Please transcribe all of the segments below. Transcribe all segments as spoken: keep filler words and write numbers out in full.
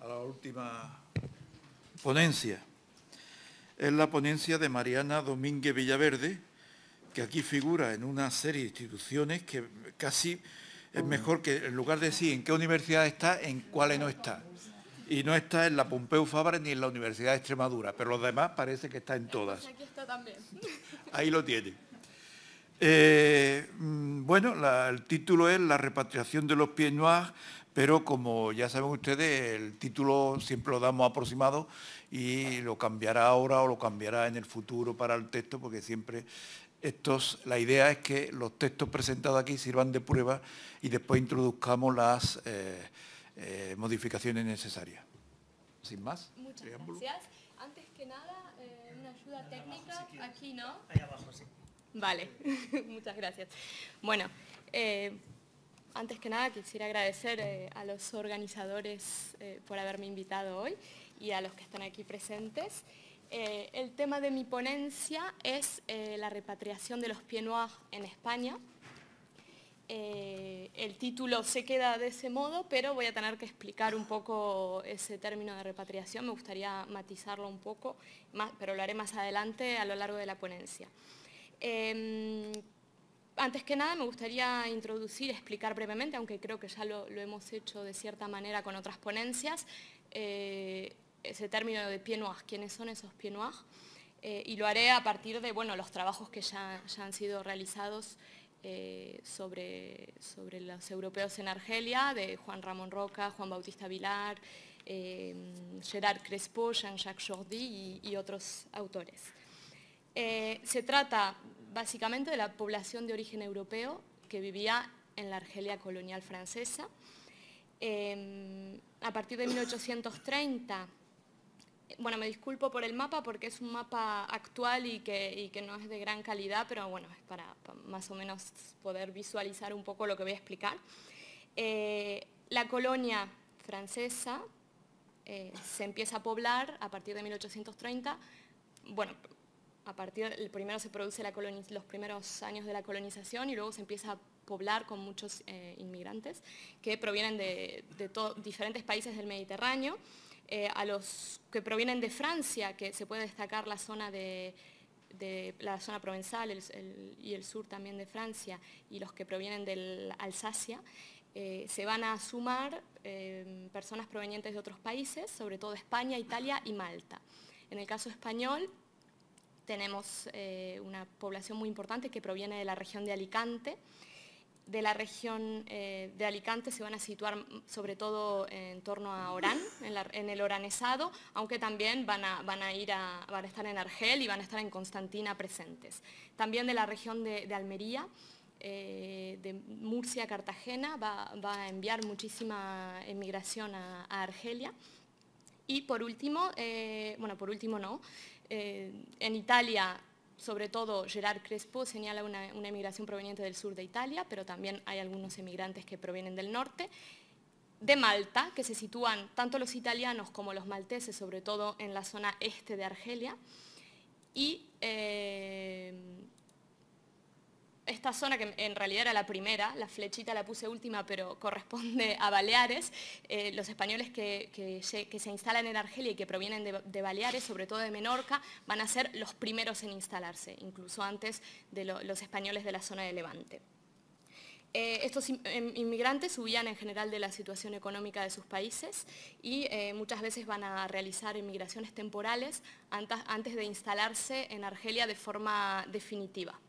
a la última ponencia. Es la ponencia de Mariana Domínguez Villaverde, que aquí figura en una serie de instituciones que casi es mejor que, en lugar de decir en qué universidad está, en cuáles no está. Y no está en la Pompeu Fabra ni en la Universidad de Extremadura, pero los demás parece que está en todas. Aquí está también. Ahí lo tiene. Eh, bueno, la, el título es La repatriación de los pieds noirs, pero como ya saben ustedes, el título siempre lo damos aproximado y lo cambiará ahora o lo cambiará en el futuro para el texto, porque siempre estos, la idea es que los textos presentados aquí sirvan de prueba y después introduzcamos las eh, eh, modificaciones necesarias. Sin más. Muchas gracias. Antes que nada, eh, una ayuda técnica aquí, ¿no? Ahí abajo, sí. Vale, muchas gracias. Bueno, eh, antes que nada quisiera agradecer eh, a los organizadores eh, por haberme invitado hoy y a los que están aquí presentes. Eh, el tema de mi ponencia es eh, la repatriación de los pieds noirs en España. Eh, el título se queda de ese modo, pero voy a tener que explicar un poco ese término de repatriación. Me gustaría matizarlo un poco, más, pero lo haré más adelante a lo largo de la ponencia. Eh, antes que nada me gustaría introducir, explicar brevemente, aunque creo que ya lo, lo hemos hecho de cierta manera con otras ponencias, eh, ese término de pieds noirs, quiénes son esos pieds noirs, eh, y lo haré a partir de bueno, los trabajos que ya, ya han sido realizados eh, sobre, sobre los europeos en Argelia, de Juan Ramón Roca, Juan Bautista Vilar, eh, Gerard Crespo, Jean-Jacques Jourdi y, y otros autores. Eh, se trata básicamente de la población de origen europeo que vivía en la Argelia colonial francesa. Eh, a partir de mil ochocientos treinta, bueno, me disculpo por el mapa porque es un mapa actual y que, y que no es de gran calidad, pero bueno, es para, para más o menos poder visualizar un poco lo que voy a explicar. Eh, la colonia francesa eh, se empieza a poblar a partir de mil ochocientos treinta, bueno, a partir del primero se produce la los primeros años de la colonización y luego se empieza a poblar con muchos eh, inmigrantes que provienen de, de diferentes países del Mediterráneo. Eh, a los que provienen de Francia, que se puede destacar la zona de, de la zona provenzal el, el, y el sur también de Francia, y los que provienen del Alsacia, eh, se van a sumar eh, personas provenientes de otros países, sobre todo España, Italia y Malta. En el caso español, tenemos eh, una población muy importante que proviene de la región de Alicante. De la región eh, de Alicante se van a situar sobre todo en torno a Orán, en, la, en el oranesado, aunque también van a, van, a ir a, van a estar en Argel y van a estar en Constantina presentes. También de la región de, de Almería, eh, de Murcia, Cartagena, va, va a enviar muchísima emigración a, a Argelia. Y por último, eh, bueno, por último no, Eh, en Italia, sobre todo Gerard Crespo señala una, una emigración proveniente del sur de Italia, pero también hay algunos emigrantes que provienen del norte. De Malta, que se sitúan tanto los italianos como los malteses, sobre todo en la zona este de Argelia. Y eh, esta zona, que en realidad era la primera, la flechita la puse última, pero corresponde a Baleares. Eh, los españoles que, que, que se instalan en Argelia y que provienen de, de Baleares, sobre todo de Menorca, van a ser los primeros en instalarse, incluso antes de lo, los españoles de la zona de Levante. Eh, estos inmigrantes huían en general de la situación económica de sus países y eh, muchas veces van a realizar inmigraciones temporales antes, antes de instalarse en Argelia de forma definitiva.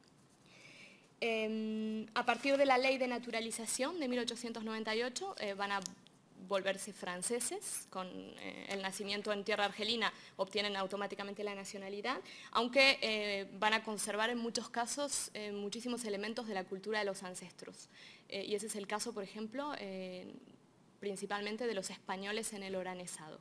Eh, a partir de la ley de naturalización de mil ochocientos noventa y ocho eh, van a volverse franceses, con eh, el nacimiento en tierra argelina obtienen automáticamente la nacionalidad, aunque eh, van a conservar en muchos casos eh, muchísimos elementos de la cultura de los ancestros. Eh, y ese es el caso, por ejemplo, eh, principalmente de los españoles en el oranesado.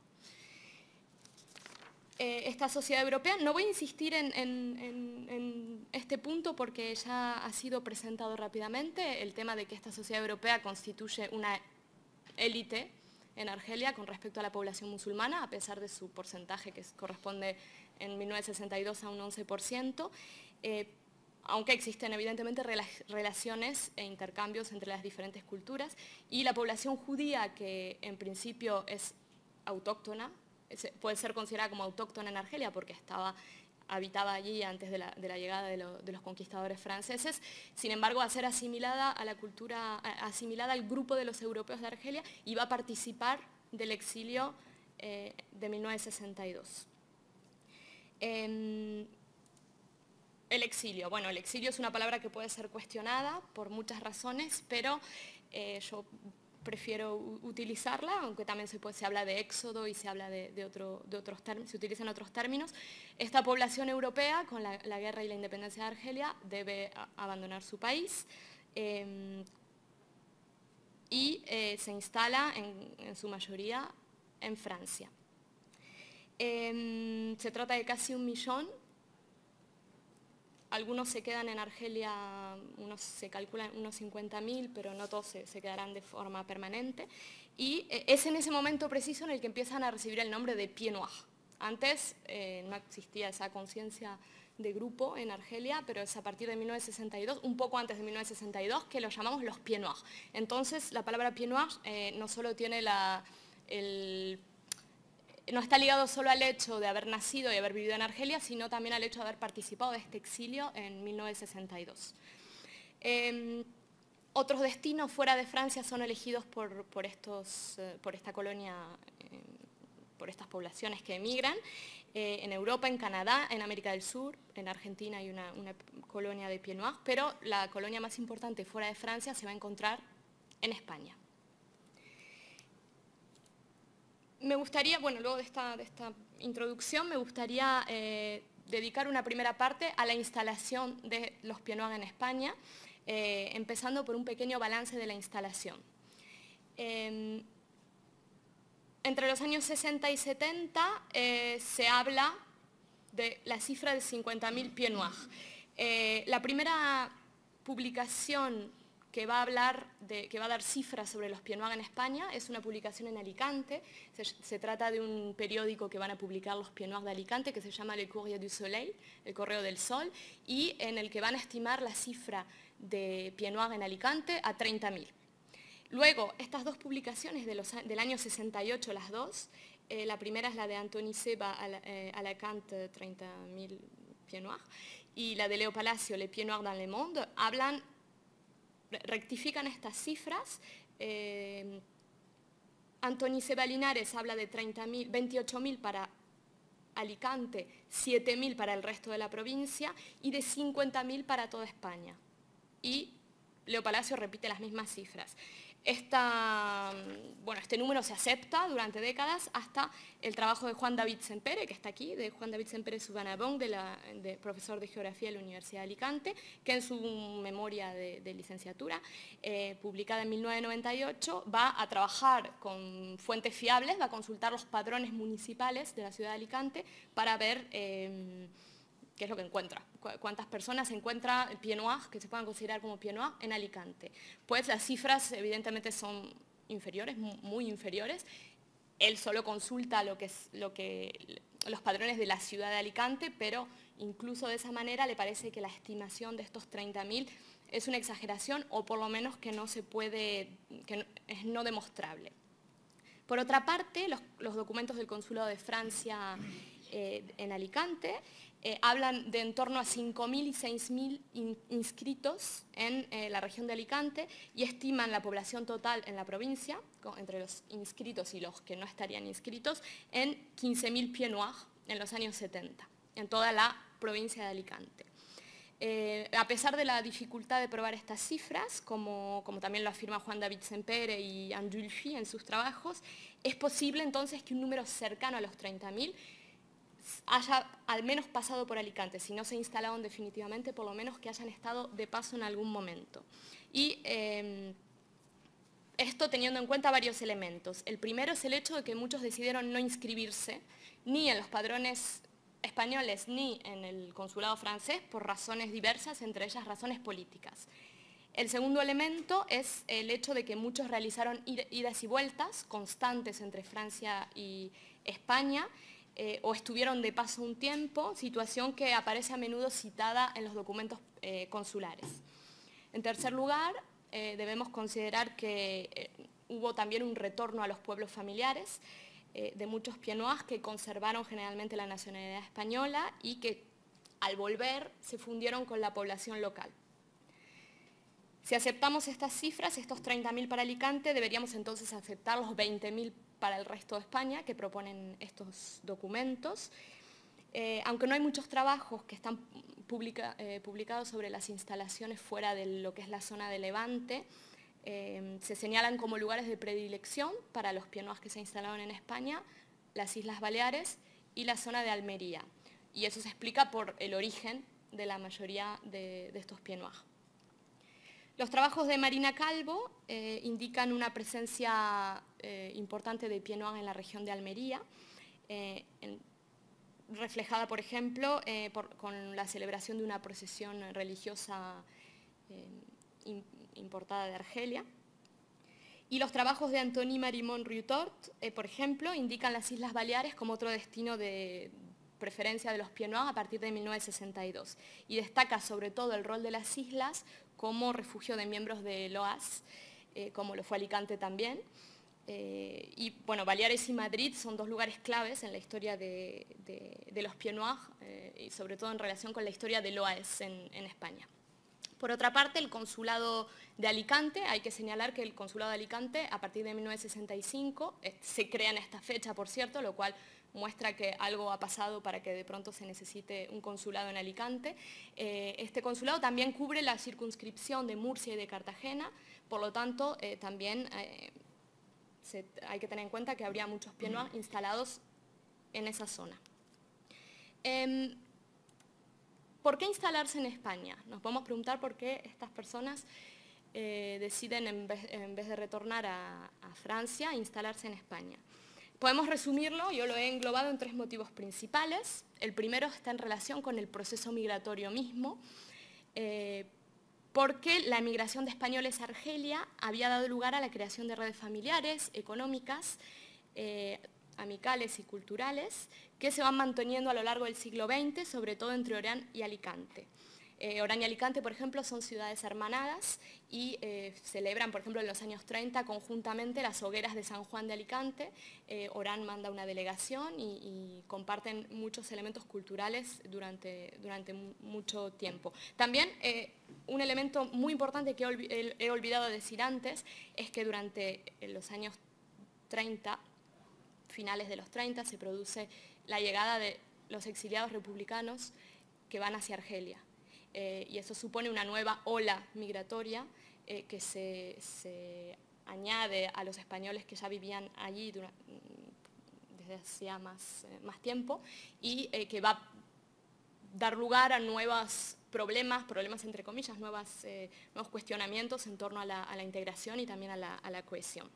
Eh, esta sociedad europea, no voy a insistir en, en, en, en este punto porque ya ha sido presentado rápidamente, el tema de que esta sociedad europea constituye una élite en Argelia con respecto a la población musulmana, a pesar de su porcentaje que corresponde en mil novecientos sesenta y dos a un once por ciento, eh, aunque existen evidentemente relaciones e intercambios entre las diferentes culturas, y la población judía, que en principio es autóctona, puede ser considerada como autóctona en Argelia porque estaba, habitaba allí antes de la, de la llegada de, lo, de los conquistadores franceses. Sin embargo, va a ser asimilada a la cultura, asimilada al grupo de los europeos de Argelia y va a participar del exilio eh, de mil novecientos sesenta y dos. Eh, el exilio. Bueno, el exilio es una palabra que puede ser cuestionada por muchas razones, pero eh, yo prefiero utilizarla, aunque también se, puede, se habla de éxodo y se habla de, de, otro, de otros términos, se utilizan otros términos. Esta población europea, con la, la guerra y la independencia de Argelia, debe a, abandonar su país eh, y eh, se instala en, en su mayoría en Francia. Eh, se trata de casi un millón. Algunos se quedan en Argelia, unos se calculan unos cincuenta mil, pero no todos se, se quedarán de forma permanente. Y eh, es en ese momento preciso en el que empiezan a recibir el nombre de Pieds Noirs. Antes eh, no existía esa conciencia de grupo en Argelia, pero es a partir de mil novecientos sesenta y dos, un poco antes de mil novecientos sesenta y dos, que los llamamos los Pieds Noirs. Entonces, la palabra Pieds Noirs eh, no solo tiene la, el... no está ligado solo al hecho de haber nacido y haber vivido en Argelia, sino también al hecho de haber participado de este exilio en mil novecientos sesenta y dos. Eh, otros destinos fuera de Francia son elegidos por, por, estos, eh, por esta colonia, eh, por estas poblaciones que emigran. Eh, en Europa, en Canadá, en América del Sur, en Argentina hay una, una colonia de Pieds Noirs, pero la colonia más importante fuera de Francia se va a encontrar en España. Me gustaría, bueno, luego de esta, de esta introducción, me gustaría eh, dedicar una primera parte a la instalación de los Pieds Noirs en España, eh, empezando por un pequeño balance de la instalación. Eh, entre los años sesenta y setenta eh, se habla de la cifra de cincuenta mil Pieds Noirs. Eh, la primera publicación que va a hablar de, que va a dar cifras sobre los Pieds Noirs en España, es una publicación en Alicante. Se, se trata de un periódico que van a publicar los Pieds Noirs de Alicante, que se llama Le Courrier du Soleil, el Correo del Sol, y en el que van a estimar la cifra de Pieds Noirs en Alicante a treinta mil. Luego, estas dos publicaciones de los, del año sesenta y ocho, las dos, eh, la primera es la de Antoni Seba, a la, eh, Alicante, treinta mil Pieds Noirs, y la de Leo Palacio, Les Pieds Noirs dans le Monde, hablan, rectifican estas cifras. eh, Antoni Seba Linares habla de veintiocho mil para Alicante, siete mil para el resto de la provincia y de cincuenta mil para toda España. Y Leo Palacio repite las mismas cifras. Esta, bueno, este número se acepta durante décadas hasta el trabajo de Juan David Sempere, que está aquí, de Juan David Sempere Subbanabón, de la, de profesor de Geografía de la Universidad de Alicante, que en su memoria de, de licenciatura, eh, publicada en mil novecientos noventa y ocho, va a trabajar con fuentes fiables, va a consultar los padrones municipales de la ciudad de Alicante para ver eh, qué es lo que encuentra, cuántas personas encuentra Pieds Noirs, que se puedan considerar como Pieds Noirs, en Alicante. Pues las cifras evidentemente son inferiores, muy inferiores. Él solo consulta lo que es, lo que, los padrones de la ciudad de Alicante, pero incluso de esa manera le parece que la estimación de estos treinta mil es una exageración, o por lo menos que no se puede, que no, es no demostrable. Por otra parte, los, los documentos del Consulado de Francia eh, en Alicante Eh, hablan de en torno a cinco mil y seis mil in, inscritos en eh, la región de Alicante y estiman la población total en la provincia, con, entre los inscritos y los que no estarían inscritos, en quince mil Pieds Noirs en los años setenta, en toda la provincia de Alicante. Eh, a pesar de la dificultad de probar estas cifras, como, como también lo afirma Juan David Sempere y Andulfi en sus trabajos, es posible entonces que un número cercano a los treinta mil haya al menos pasado por Alicante, si no se instalaron definitivamente, por lo menos que hayan estado de paso en algún momento. Y eh, esto teniendo en cuenta varios elementos. El primero es el hecho de que muchos decidieron no inscribirse ni en los padrones españoles ni en el consulado francés por razones diversas, entre ellas razones políticas. El segundo elemento es el hecho de que muchos realizaron idas y vueltas constantes entre Francia y España, Eh, o estuvieron de paso un tiempo, situación que aparece a menudo citada en los documentos eh, consulares. En tercer lugar, eh, debemos considerar que eh, hubo también un retorno a los pueblos familiares. eh, de muchos pieds noirs que conservaron generalmente la nacionalidad española y que al volver se fundieron con la población local. Si aceptamos estas cifras, estos treinta mil para Alicante, deberíamos entonces aceptar los veinte mil para el resto de España que proponen estos documentos. Eh, aunque no hay muchos trabajos que están publica, eh, publicados sobre las instalaciones fuera de lo que es la zona de Levante, eh, se señalan como lugares de predilección para los pieds noirs que se instalaron en España, las Islas Baleares y la zona de Almería. Y eso se explica por el origen de la mayoría de, de estos pieds noirs. Los trabajos de Marina Calvo eh, indican una presencia eh, importante de pieds noirs en la región de Almería, eh, en, reflejada, por ejemplo, eh, por, con la celebración de una procesión religiosa eh, in, importada de Argelia. Y los trabajos de Antony Marimon Riutort, eh, por ejemplo, indican las Islas Baleares como otro destino de preferencia de los pieds noirs a partir de mil novecientos sesenta y dos. Y destaca sobre todo el rol de las islas como refugio de miembros de L O A S, eh, como lo fue Alicante también. Eh, y bueno, Baleares y Madrid son dos lugares claves en la historia de, de, de los pieds noirs, eh, y sobre todo en relación con la historia de L O A S en, en España. Por otra parte, el consulado de Alicante, hay que señalar que el consulado de Alicante a partir de mil novecientos sesenta y cinco eh, se crea en esta fecha, por cierto, lo cual muestra que algo ha pasado para que de pronto se necesite un consulado en Alicante. Eh, este consulado también cubre la circunscripción de Murcia y de Cartagena, por lo tanto, eh, también eh, se, hay que tener en cuenta que habría muchos pieds noirs instalados en esa zona. Eh, ¿Por qué instalarse en España? Nos podemos preguntar por qué estas personas eh, deciden, en vez, en vez de retornar a, a Francia, instalarse en España. Podemos resumirlo, yo lo he englobado en tres motivos principales. El primero está en relación con el proceso migratorio mismo, eh, porque la emigración de españoles a Argelia había dado lugar a la creación de redes familiares, económicas, eh, amicales y culturales, que se van manteniendo a lo largo del siglo veinte, sobre todo entre Orán y Alicante. Eh, Orán y Alicante, por ejemplo, son ciudades hermanadas y eh, celebran, por ejemplo, en los años treinta conjuntamente las hogueras de San Juan de Alicante. Eh, Orán manda una delegación y, y comparten muchos elementos culturales durante, durante mucho tiempo. También eh, un elemento muy importante que he, olvi he olvidado decir antes es que durante los años treinta, finales de los treinta, se produce la llegada de los exiliados republicanos que van hacia Argelia. Eh, y eso supone una nueva ola migratoria eh, que se, se añade a los españoles que ya vivían allí durante, desde hacía más, eh, más tiempo y eh, que va a dar lugar a nuevos problemas, problemas entre comillas, nuevas, eh, nuevos cuestionamientos en torno a la, a la integración y también a la, a la cohesión.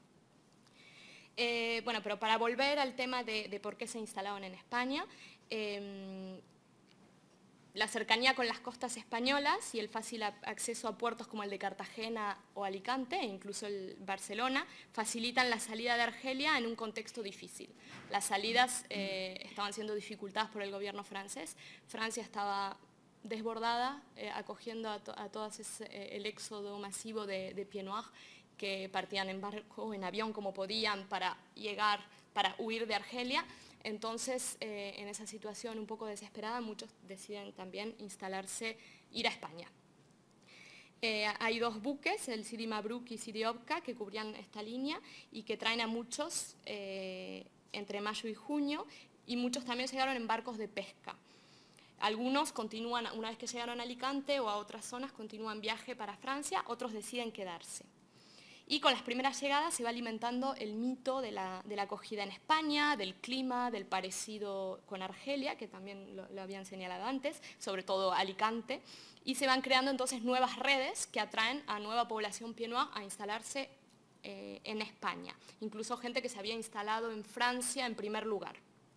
Eh, bueno, pero para volver al tema de, de por qué se instalaron en España, eh, la cercanía con las costas españolas y el fácil acceso a puertos como el de Cartagena o Alicante, e incluso el Barcelona, facilitan la salida de Argelia en un contexto difícil. Las salidas eh, estaban siendo dificultadas por el gobierno francés. Francia estaba desbordada, eh, acogiendo a, to a todo ese, eh, el éxodo masivo de, de pieds noirs que partían en barco o en avión como podían para llegar, para huir de Argelia. Entonces, eh, en esa situación un poco desesperada, muchos deciden también instalarse, ir a España. Eh, hay dos buques, el Sidi Mabruk y Sidi Obka, que cubrían esta línea y que traen a muchos eh, entre mayo y junio, y muchos también llegaron en barcos de pesca. Algunos continúan, una vez que llegaron a Alicante o a otras zonas, continúan viaje para Francia, otros deciden quedarse. Y con las primeras llegadas se va alimentando el mito de la, de la acogida en España, del clima, del parecido con Argelia, que también lo, lo habían señalado antes, sobre todo Alicante, y se van creando entonces nuevas redes que atraen a nueva población pieds noirs a instalarse eh, en España, incluso gente que se había instalado en Francia en primer lugar.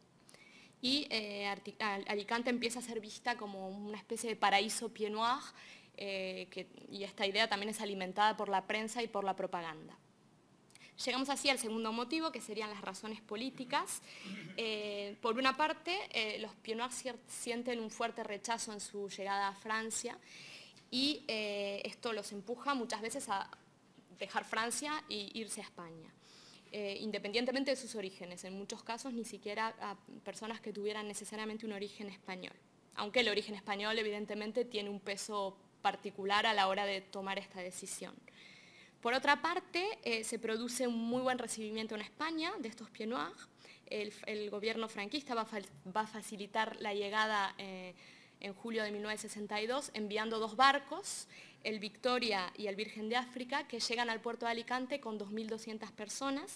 Y eh, Alicante empieza a ser vista como una especie de paraíso pieds noirs, Eh, que, y esta idea también es alimentada por la prensa y por la propaganda. Llegamos así al segundo motivo, que serían las razones políticas. Eh, por una parte, eh, los pieds noirs sienten un fuerte rechazo en su llegada a Francia y eh, esto los empuja muchas veces a dejar Francia e irse a España. eh, independientemente de sus orígenes, en muchos casos ni siquiera a personas que tuvieran necesariamente un origen español, aunque el origen español evidentemente tiene un peso particular a la hora de tomar esta decisión. Por otra parte, eh, se produce un muy buen recibimiento en España de estos pieds noirs. El, el gobierno franquista va a, va a facilitar la llegada eh, en julio de mil novecientos sesenta y dos, enviando dos barcos, el Victoria y el Virgen de África, que llegan al puerto de Alicante con dos mil doscientas personas,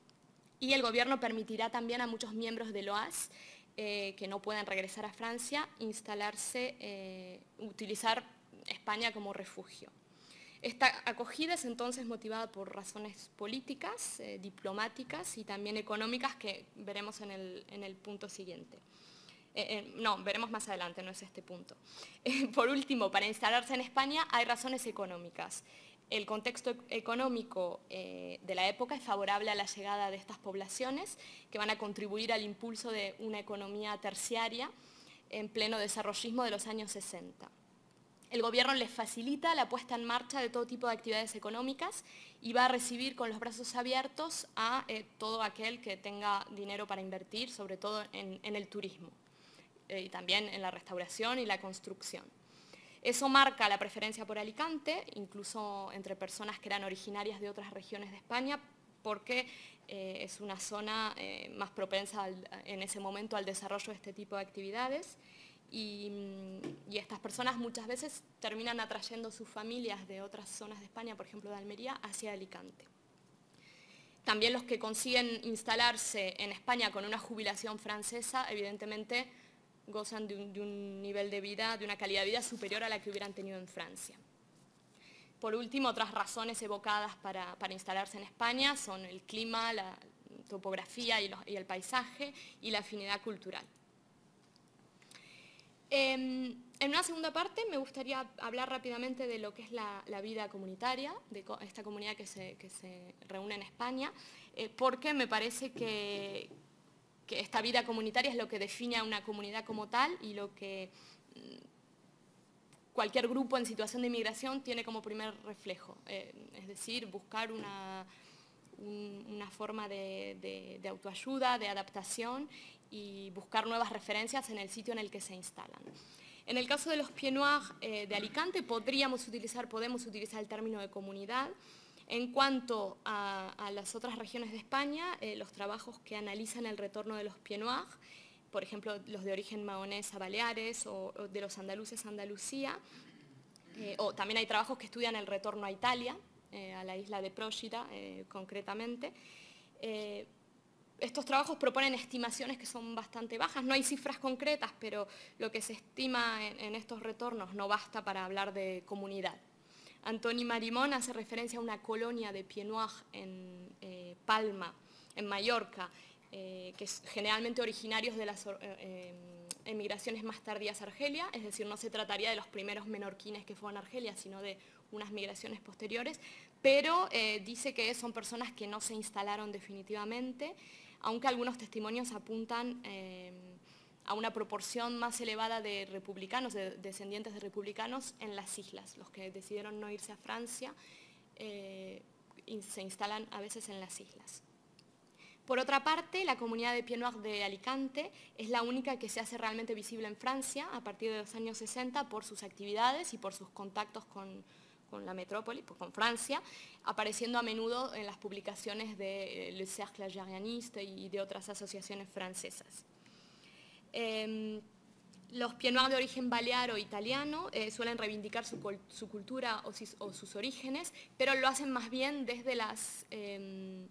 y el gobierno permitirá también a muchos miembros del O A S, eh, que no puedan regresar a Francia, instalarse, eh, utilizar España como refugio. Esta acogida es entonces motivada por razones políticas, eh, diplomáticas y también económicas que veremos en el, en el punto siguiente. Eh, eh, no, veremos más adelante, no es este punto. Eh, por último, para instalarse en España hay razones económicas. El contexto económico eh, de la época es favorable a la llegada de estas poblaciones que van a contribuir al impulso de una economía terciaria en pleno desarrollismo de los años sesenta. El gobierno les facilita la puesta en marcha de todo tipo de actividades económicas y va a recibir con los brazos abiertos a eh, todo aquel que tenga dinero para invertir, sobre todo en, en el turismo eh, y también en la restauración y la construcción. Eso marca la preferencia por Alicante, incluso entre personas que eran originarias de otras regiones de España, porque eh, es una zona eh, más propensa al, en ese momento al desarrollo de este tipo de actividades. Y, y estas personas muchas veces terminan atrayendo sus familias de otras zonas de España, por ejemplo de Almería, hacia Alicante. También los que consiguen instalarse en España con una jubilación francesa, evidentemente gozan de un, de un nivel de vida, de una calidad de vida superior a la que hubieran tenido en Francia. Por último, otras razones evocadas para, para instalarse en España son el clima, la topografía y, los, y el paisaje y la afinidad cultural. En una segunda parte me gustaría hablar rápidamente de lo que es la, la vida comunitaria, de esta comunidad que se, que se reúne en España, eh, porque me parece que, que esta vida comunitaria es lo que define a una comunidad como tal y lo que cualquier grupo en situación de inmigración tiene como primer reflejo, eh, es decir, buscar una, un, una forma de, de, de autoayuda, de adaptación y buscar nuevas referencias en el sitio en el que se instalan. En el caso de los pieds noirs eh, de Alicante podríamos utilizar, podemos utilizar el término de comunidad. En cuanto a, a las otras regiones de España, eh, los trabajos que analizan el retorno de los pieds noirs, por ejemplo los de origen mahonés a Baleares o, o de los andaluces a Andalucía, eh, o también hay trabajos que estudian el retorno a Italia, eh, a la isla de Procida eh, concretamente. Eh, Estos trabajos proponen estimaciones que son bastante bajas, no hay cifras concretas, pero lo que se estima en, en estos retornos no basta para hablar de comunidad. Antoni Marimón hace referencia a una colonia de pieds noirs en eh, Palma, en Mallorca, eh, que es generalmente originarios de las eh, emigraciones más tardías a Argelia, es decir, no se trataría de los primeros menorquines que fueron a Argelia, sino de unas migraciones posteriores, pero eh, dice que son personas que no se instalaron definitivamente, aunque algunos testimonios apuntan eh, a una proporción más elevada de republicanos, de descendientes de republicanos en las islas. Los que decidieron no irse a Francia eh, se instalan a veces en las islas. Por otra parte, la comunidad de pieds noirs de Alicante es la única que se hace realmente visible en Francia a partir de los años sesenta por sus actividades y por sus contactos con, con la metrópoli, pues con Francia, apareciendo a menudo en las publicaciones de Le Cercle Algérianiste y de otras asociaciones francesas. Eh, los pieds noirs de origen balear o italiano eh, suelen reivindicar su, su cultura o, si, o sus orígenes, pero lo hacen más bien desde las, eh,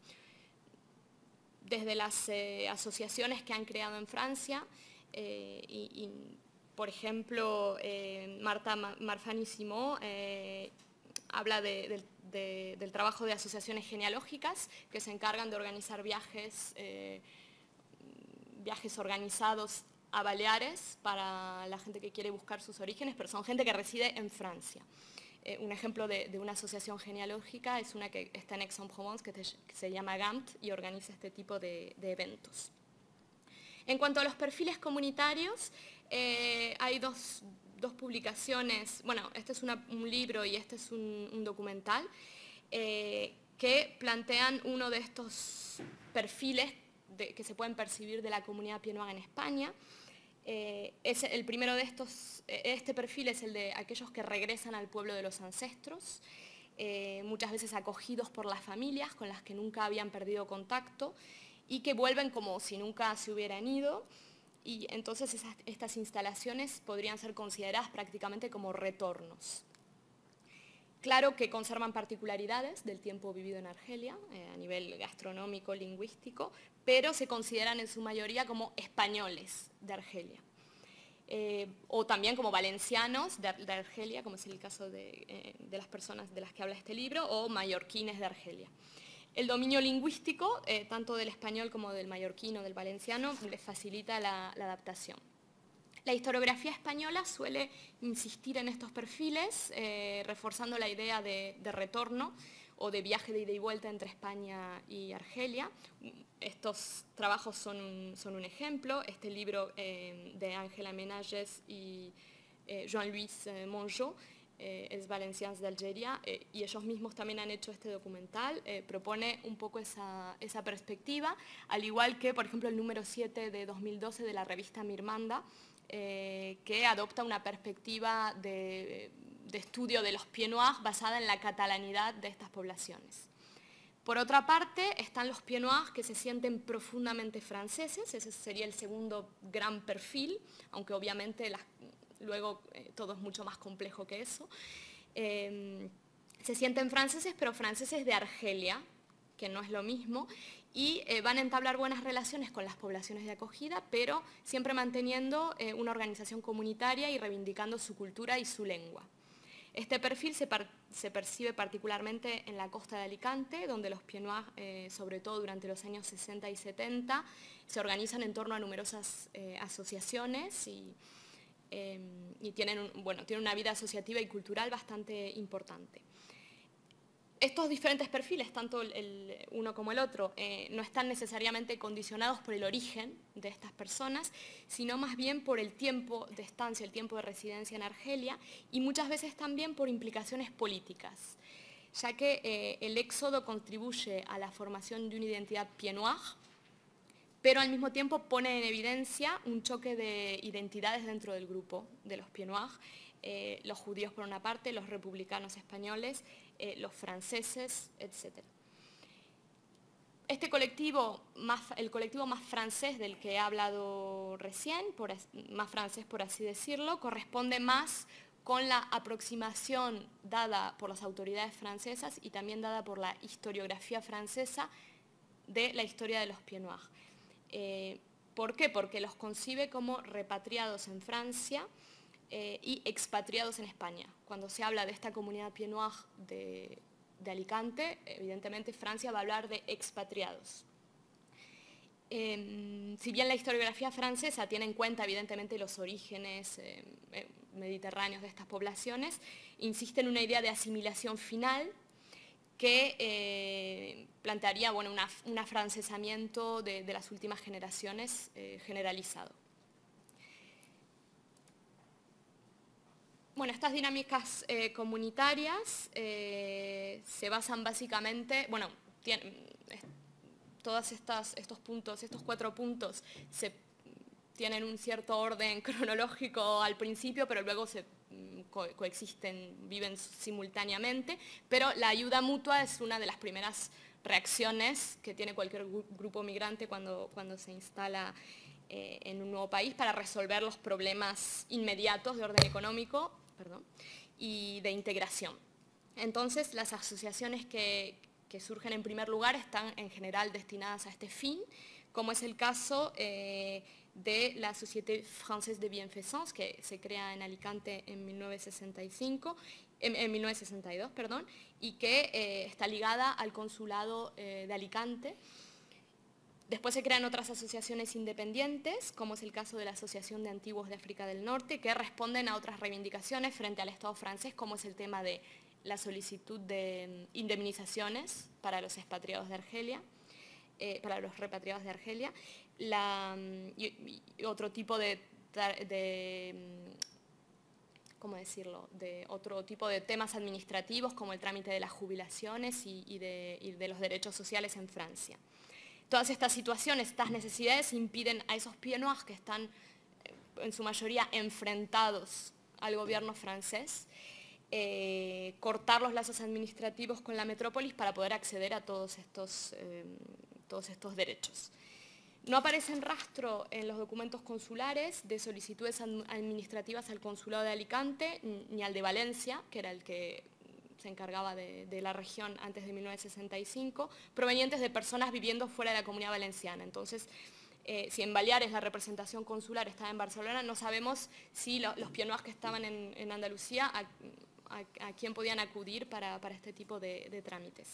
desde las eh, asociaciones que han creado en Francia eh, y, y, por ejemplo, eh, Marta Marfani-Simó eh, habla de, de, de, del trabajo de asociaciones genealógicas que se encargan de organizar viajes, eh, viajes organizados a Baleares para la gente que quiere buscar sus orígenes, pero son gente que reside en Francia. Eh, un ejemplo de, de una asociación genealógica es una que está en Aix-en-Provence, que, que se llama GAMT y organiza este tipo de, de eventos. En cuanto a los perfiles comunitarios, eh, hay dos, dos publicaciones, bueno, este es una, un libro y este es un, un documental, eh, que plantean uno de estos perfiles de, que se pueden percibir de la comunidad pied-noir en España. Eh, es el primero de estos, este perfil es el de aquellos que regresan al pueblo de los ancestros, eh, muchas veces acogidos por las familias con las que nunca habían perdido contacto y que vuelven como si nunca se hubieran ido, y entonces esas, estas instalaciones podrían ser consideradas prácticamente como retornos. Claro que conservan particularidades del tiempo vivido en Argelia, eh, a nivel gastronómico, lingüístico, pero se consideran en su mayoría como españoles de Argelia. Eh, o también como valencianos de, de Argelia, como es el caso de, eh, de las personas de las que habla este libro, o mallorquines de Argelia. El dominio lingüístico, eh, tanto del español como del mallorquino, del valenciano, les facilita la, la adaptación. La historiografía española suele insistir en estos perfiles, eh, reforzando la idea de, de retorno o de viaje de ida y vuelta entre España y Argelia. Estos trabajos son un, son un ejemplo. Este libro eh, de Ángela Menages y eh, Jean-Louis eh, Mongeau, eh, Els Valencians d'Algèria, eh, y ellos mismos también han hecho este documental, eh, propone un poco esa, esa perspectiva, al igual que, por ejemplo, el número siete de dos mil doce de la revista Mirmanda, eh, que adopta una perspectiva de, de estudio de los pied-noirs basada en la catalanidad de estas poblaciones. Por otra parte, están los pied-noirs que se sienten profundamente franceses, ese sería el segundo gran perfil, aunque obviamente las, luego eh, todo es mucho más complejo que eso. Eh, se sienten franceses, pero franceses de Argelia, que no es lo mismo, y eh, van a entablar buenas relaciones con las poblaciones de acogida, pero siempre manteniendo eh, una organización comunitaria y reivindicando su cultura y su lengua. Este perfil se, par se percibe particularmente en la costa de Alicante, donde los pied-noirs, eh, sobre todo durante los años sesenta y setenta, se organizan en torno a numerosas eh, asociaciones y, eh, y tienen, un, bueno, tienen una vida asociativa y cultural bastante importante. Estos diferentes perfiles, tanto el, el uno como el otro, eh, no están necesariamente condicionados por el origen de estas personas, sino más bien por el tiempo de estancia, el tiempo de residencia en Argelia, y muchas veces también por implicaciones políticas, ya que eh, el éxodo contribuye a la formación de una identidad pied-noir, pero al mismo tiempo pone en evidencia un choque de identidades dentro del grupo de los pied-noirs, eh, los judíos por una parte, los republicanos españoles, eh, los franceses, etcétera. Este colectivo, más, el colectivo más francés del que he hablado recién, por, más francés por así decirlo, corresponde más con la aproximación dada por las autoridades francesas y también dada por la historiografía francesa de la historia de los pied-noirs. Eh, ¿Por qué? Porque los concibe como repatriados en Francia eh, y expatriados en España. Cuando se habla de esta comunidad pied-noir de, de Alicante, evidentemente Francia va a hablar de expatriados. Eh, si bien la historiografía francesa tiene en cuenta evidentemente los orígenes eh, mediterráneos de estas poblaciones, insiste en una idea de asimilación final que eh, plantearía bueno, una, un afrancesamiento de, de las últimas generaciones eh, generalizado. Bueno, estas dinámicas eh, comunitarias eh, se basan básicamente, bueno, tienen, todos estos puntos, estos cuatro puntos se, tienen un cierto orden cronológico al principio, pero luego se co coexisten, viven simultáneamente, pero la ayuda mutua es una de las primeras reacciones que tiene cualquier grupo migrante cuando, cuando se instala eh, en un nuevo país para resolver los problemas inmediatos de orden económico, perdón, y de integración. Entonces, las asociaciones que, que surgen en primer lugar están en general destinadas a este fin, como es el caso eh, de la Société Française de Bienfaisance, que se crea en Alicante en mil novecientos sesenta y cinco, en, en mil novecientos sesenta y dos, perdón, y que eh, está ligada al Consulado eh, de Alicante. Después se crean otras asociaciones independientes, como es el caso de la Asociación de Antiguos de África del Norte, que responden a otras reivindicaciones frente al Estado francés, como es el tema de la solicitud de indemnizaciones para los expatriados de Argelia, eh, para los repatriados de Argelia, la, y, y otro tipo de, de ¿cómo decirlo?, de otro tipo de temas administrativos como el trámite de las jubilaciones y, y, de, y de los derechos sociales en Francia. Todas estas situaciones, estas necesidades impiden a esos pieds noirs que están en su mayoría enfrentados al gobierno francés, eh, cortar los lazos administrativos con la metrópolis para poder acceder a todos estos, eh, todos estos derechos. No aparecen rastro en los documentos consulares de solicitudes administrativas al consulado de Alicante ni al de Valencia, que era el que se encargaba de, de la región antes de mil novecientos sesenta y cinco, provenientes de personas viviendo fuera de la Comunidad Valenciana. Entonces, eh, si en Baleares la representación consular estaba en Barcelona, no sabemos si lo, los pieds noirs que estaban en, en Andalucía, a, a, a quién podían acudir para, para este tipo de, de trámites.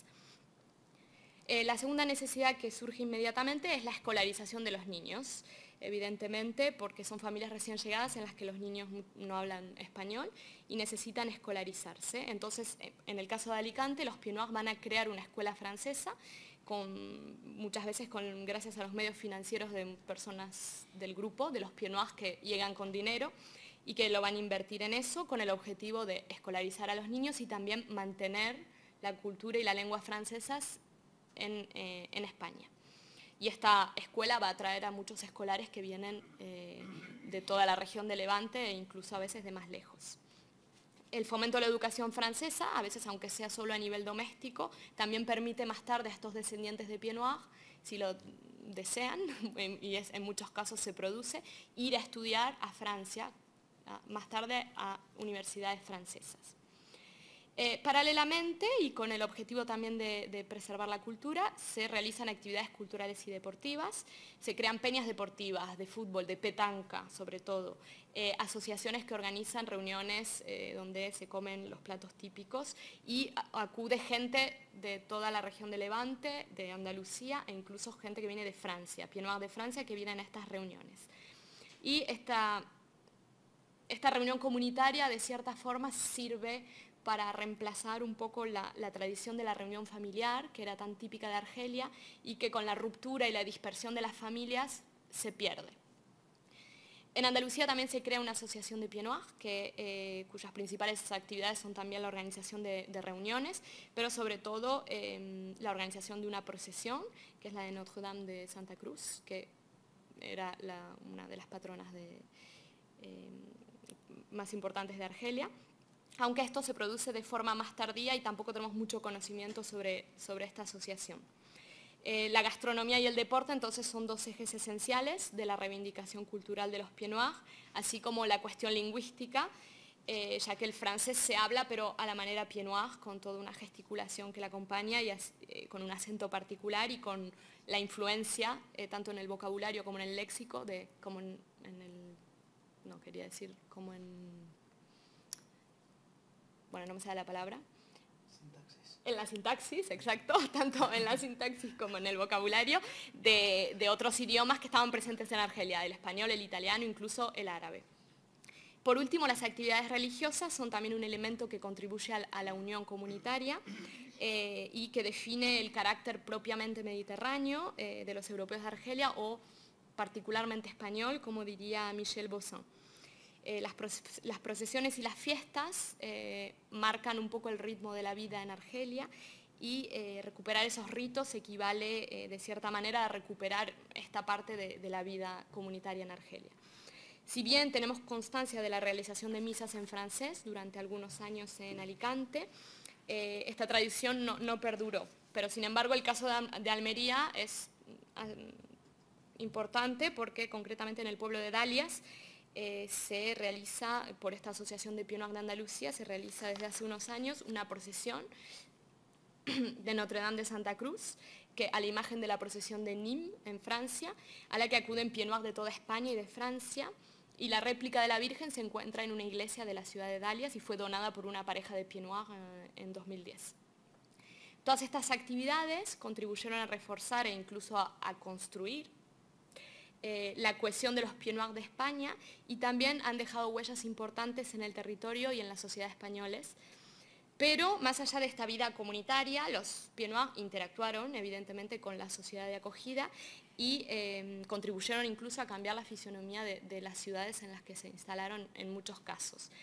Eh, la segunda necesidad que surge inmediatamente es la escolarización de los niños, evidentemente porque son familias recién llegadas en las que los niños no hablan español y necesitan escolarizarse. Entonces, en el caso de Alicante, los pieds noirs van a crear una escuela francesa, con, muchas veces con, gracias a los medios financieros de personas del grupo, de los pieds noirs que llegan con dinero y que lo van a invertir en eso con el objetivo de escolarizar a los niños y también mantener la cultura y la lengua francesas En, eh, en España. Y esta escuela va a atraer a muchos escolares que vienen eh, de toda la región de Levante e incluso a veces de más lejos. El fomento de la educación francesa, a veces aunque sea solo a nivel doméstico, también permite más tarde a estos descendientes de pieds noirs, si lo desean, y es, en muchos casos se produce, ir a estudiar a Francia, a, más tarde a universidades francesas. Eh, paralelamente, y con el objetivo también de, de preservar la cultura, se realizan actividades culturales y deportivas, se crean peñas deportivas, de fútbol, de petanca sobre todo, eh, asociaciones que organizan reuniones eh, donde se comen los platos típicos y acude gente de toda la región de Levante, de Andalucía e incluso gente que viene de Francia, pieds noirs de Francia que vienen a estas reuniones. Y esta, esta reunión comunitaria de cierta forma sirve para reemplazar un poco la, la tradición de la reunión familiar, que era tan típica de Argelia, y que con la ruptura y la dispersión de las familias se pierde. En Andalucía también se crea una asociación de pieds noirs, que, eh, cuyas principales actividades son también la organización de, de reuniones, pero sobre todo eh, la organización de una procesión, que es la de Notre Dame de Santa Cruz, que era la, una de las patronas de, eh, más importantes de Argelia. Aunque esto se produce de forma más tardía y tampoco tenemos mucho conocimiento sobre, sobre esta asociación. Eh, la gastronomía y el deporte entonces son dos ejes esenciales de la reivindicación cultural de los pieds noirs, así como la cuestión lingüística, eh, ya que el francés se habla pero a la manera pieds noirs, con toda una gesticulación que la acompaña y eh, con un acento particular y con la influencia, eh, tanto en el vocabulario como en el léxico, de, como en, en el, no quería decir, como en... bueno, no me sale la palabra. Sintaxis. En la sintaxis, exacto, tanto en la sintaxis como en el vocabulario de, de otros idiomas que estaban presentes en Argelia, el español, el italiano, incluso el árabe. Por último, las actividades religiosas son también un elemento que contribuye a, a la unión comunitaria eh, y que define el carácter propiamente mediterráneo eh, de los europeos de Argelia o particularmente español, como diría Michel Bossin. Eh, las, las procesiones y las fiestas eh, marcan un poco el ritmo de la vida en Argelia y eh, recuperar esos ritos equivale eh, de cierta manera a recuperar esta parte de, de la vida comunitaria en Argelia. Si bien tenemos constancia de la realización de misas en francés durante algunos años en Alicante, eh, esta tradición no, no perduró, pero sin embargo el caso de, de Almería es um, importante porque concretamente en el pueblo de Dalias Eh, se realiza, por esta Asociación de Pieds noirs de Andalucía, se realiza desde hace unos años una procesión de Notre Dame de Santa Cruz, que a la imagen de la procesión de Nîmes, en Francia, a la que acuden pieds noirs de toda España y de Francia, y la réplica de la Virgen se encuentra en una iglesia de la ciudad de Dalias y fue donada por una pareja de pieds noirs eh, en dos mil diez. Todas estas actividades contribuyeron a reforzar e incluso a, a construir Eh, la cohesión de los pieds noirs de España y también han dejado huellas importantes en el territorio y en la sociedad españoles. Pero más allá de esta vida comunitaria, los pieds noirs interactuaron evidentemente con la sociedad de acogida y eh, contribuyeron incluso a cambiar la fisonomía de, de las ciudades en las que se instalaron en muchos casos.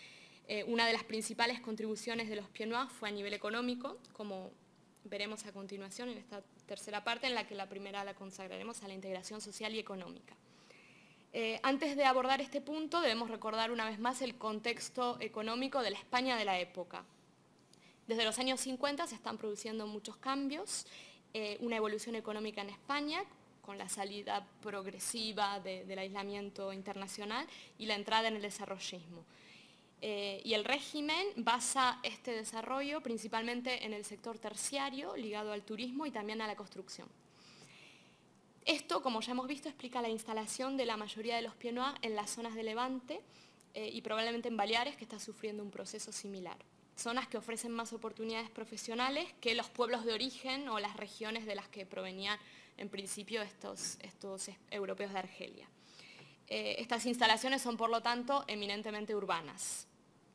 Eh, una de las principales contribuciones de los Pieds Noirs fue a nivel económico, como veremos a continuación en esta tercera parte, en la que la primera la consagraremos a la integración social y económica. Eh, antes de abordar este punto, debemos recordar una vez más el contexto económico de la España de la época. Desde los años cincuenta se están produciendo muchos cambios, eh, una evolución económica en España, con la salida progresiva de, del aislamiento internacional y la entrada en el desarrollismo. Eh, y el régimen basa este desarrollo principalmente en el sector terciario, ligado al turismo y también a la construcción. Esto, como ya hemos visto, explica la instalación de la mayoría de los Pieds Noirs en las zonas de Levante eh, y probablemente en Baleares, que está sufriendo un proceso similar. Zonas que ofrecen más oportunidades profesionales que los pueblos de origen o las regiones de las que provenían en principio estos, estos europeos de Argelia. Eh, estas instalaciones son, por lo tanto, eminentemente urbanas.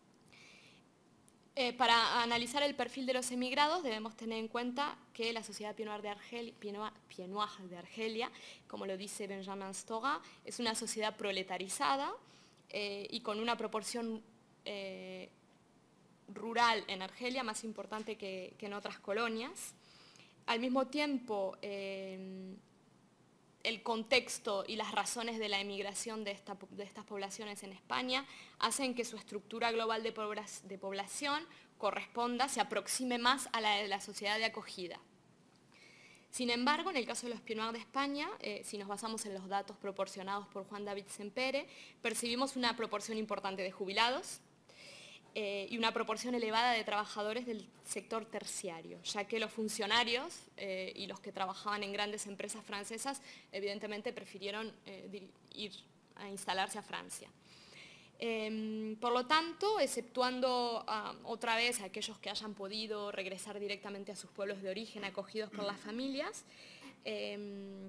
Eh, para analizar el perfil de los emigrados debemos tener en cuenta que la sociedad Pieds Noirs de Argelia, Pieds Noirs de Argelia, como lo dice Benjamin Stora, es una sociedad proletarizada eh, y con una proporción eh, rural en Argelia más importante que, que en otras colonias. Al mismo tiempo, eh, el contexto y las razones de la emigración de, esta, de estas poblaciones en España hacen que su estructura global de, pobla, de población corresponda, se aproxime más a la de la sociedad de acogida. Sin embargo, en el caso de los Pieds Noirs de España, eh, si nos basamos en los datos proporcionados por Juan David Sempere, percibimos una proporción importante de jubilados, Eh, y una proporción elevada de trabajadores del sector terciario, ya que los funcionarios eh, y los que trabajaban en grandes empresas francesas evidentemente prefirieron eh, ir a instalarse a Francia. Eh, por lo tanto, exceptuando uh, otra vez a aquellos que hayan podido regresar directamente a sus pueblos de origen acogidos por las familias, eh,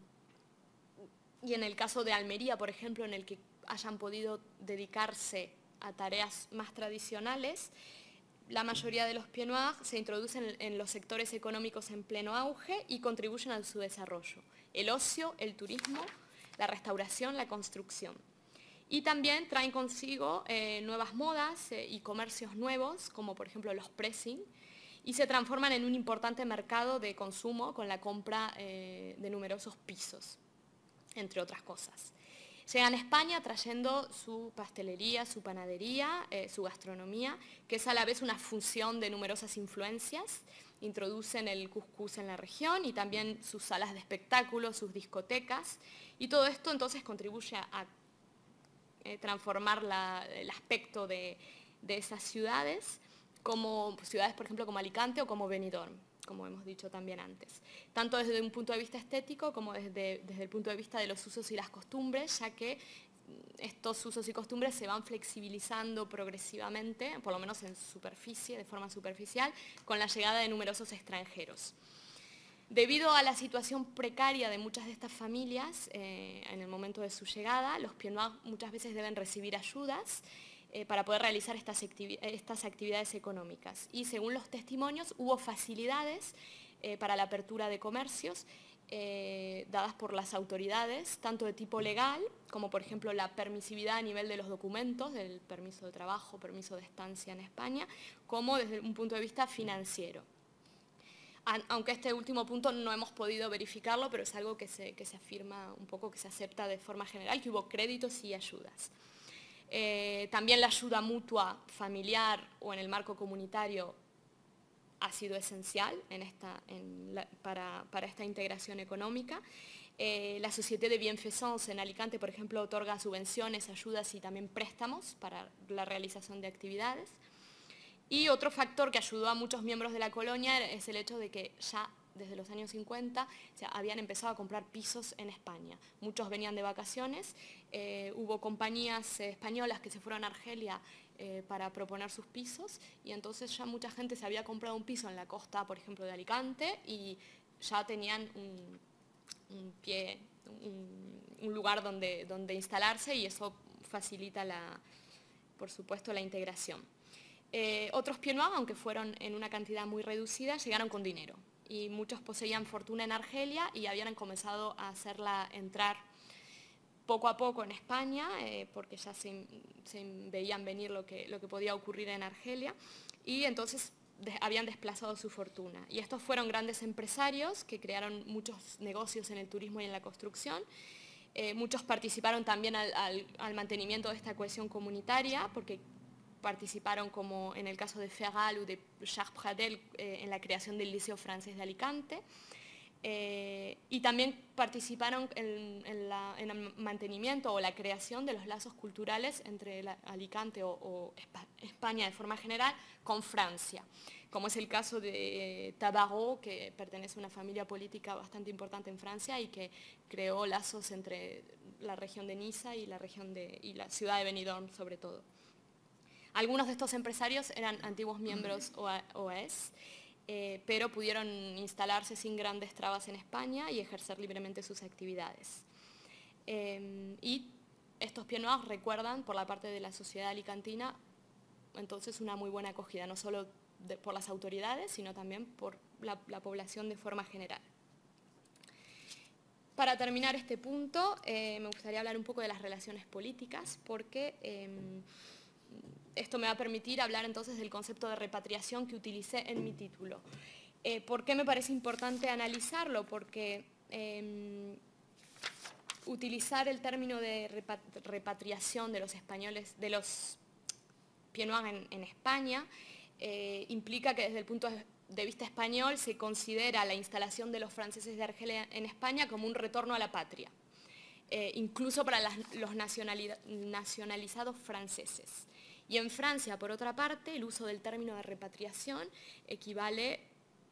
y en el caso de Almería, por ejemplo, en el que hayan podido dedicarse a tareas más tradicionales, la mayoría de los Pieds Noirs se introducen en los sectores económicos en pleno auge y contribuyen a su desarrollo: el ocio, el turismo, la restauración, la construcción. Y también traen consigo eh, nuevas modas eh, y comercios nuevos, como por ejemplo los pressing, y se transforman en un importante mercado de consumo con la compra eh, de numerosos pisos, entre otras cosas. Llegan a España trayendo su pastelería, su panadería, eh, su gastronomía, que es a la vez una fusión de numerosas influencias. Introducen el couscous en la región y también sus salas de espectáculos, sus discotecas, y todo esto entonces contribuye a, a eh, transformar la, el aspecto de, de esas ciudades, como ciudades, por ejemplo, como Alicante o como Benidorm, como hemos dicho también antes, tanto desde un punto de vista estético como desde, desde el punto de vista de los usos y las costumbres, ya que estos usos y costumbres se van flexibilizando progresivamente, por lo menos en superficie, de forma superficial, con la llegada de numerosos extranjeros. Debido a la situación precaria de muchas de estas familias, eh, en el momento de su llegada, los Pieds Noirs muchas veces deben recibir ayudas Eh, para poder realizar estas, activi estas actividades económicas. Y según los testimonios, hubo facilidades eh, para la apertura de comercios eh, dadas por las autoridades, tanto de tipo legal, como por ejemplo la permisividad a nivel de los documentos, del permiso de trabajo, permiso de estancia en España, como desde un punto de vista financiero. Aunque este último punto no hemos podido verificarlo, pero es algo que se, que se afirma un poco, que se acepta de forma general, que hubo créditos y ayudas. Eh, también la ayuda mutua familiar o en el marco comunitario ha sido esencial en esta, en la, para, para esta integración económica. Eh, la Société de Bienfaisance en Alicante, por ejemplo, otorga subvenciones, ayudas y también préstamos para la realización de actividades. Y otro factor que ayudó a muchos miembros de la colonia es el hecho de que ya desde los años cincuenta o sea, habían empezado a comprar pisos en España. Muchos venían de vacaciones, eh, hubo compañías eh, españolas que se fueron a Argelia eh, para proponer sus pisos, y entonces ya mucha gente se había comprado un piso en la costa, por ejemplo, de Alicante, y ya tenían un, un pie, un, un lugar donde, donde instalarse, y eso facilita, la, por supuesto, la integración. Eh, otros Pieds Noirs, aunque fueron en una cantidad muy reducida, llegaron con dinero. Y muchos poseían fortuna en Argelia y habían comenzado a hacerla entrar poco a poco en España, eh, porque ya se, se veían venir lo que, lo que podía ocurrir en Argelia, y entonces de, habían desplazado su fortuna. Y estos fueron grandes empresarios que crearon muchos negocios en el turismo y en la construcción. Eh, muchos participaron también al, al, al mantenimiento de esta cohesión comunitaria, porque participaron, como en el caso de Ferral o de Charles Pradel, eh, en la creación del Liceo Francés de Alicante. Eh, y también participaron en, en, la, en el mantenimiento o la creación de los lazos culturales entre la, Alicante o, o España de forma general con Francia, como es el caso de Tabarot, que pertenece a una familia política bastante importante en Francia y que creó lazos entre la región de Niza y la, región de, y la ciudad de Benidorm sobre todo. Algunos de estos empresarios eran antiguos miembros O A S, Eh, pero pudieron instalarse sin grandes trabas en España y ejercer libremente sus actividades. Eh, y estos pieds noirs recuerdan por la parte de la sociedad alicantina entonces una muy buena acogida, no solo de, por las autoridades, sino también por la, la población de forma general. Para terminar este punto, eh, me gustaría hablar un poco de las relaciones políticas, porque eh, esto me va a permitir hablar entonces del concepto de repatriación que utilicé en mi título. Eh, ¿Por qué me parece importante analizarlo? Porque eh, utilizar el término de repatriación de los españoles, de los pieds noirs en, en España, eh, implica que desde el punto de vista español se considera la instalación de los franceses de Argelia en España como un retorno a la patria, eh, incluso para las, los nacionalizados franceses. Y en Francia, por otra parte, el uso del término de repatriación equivale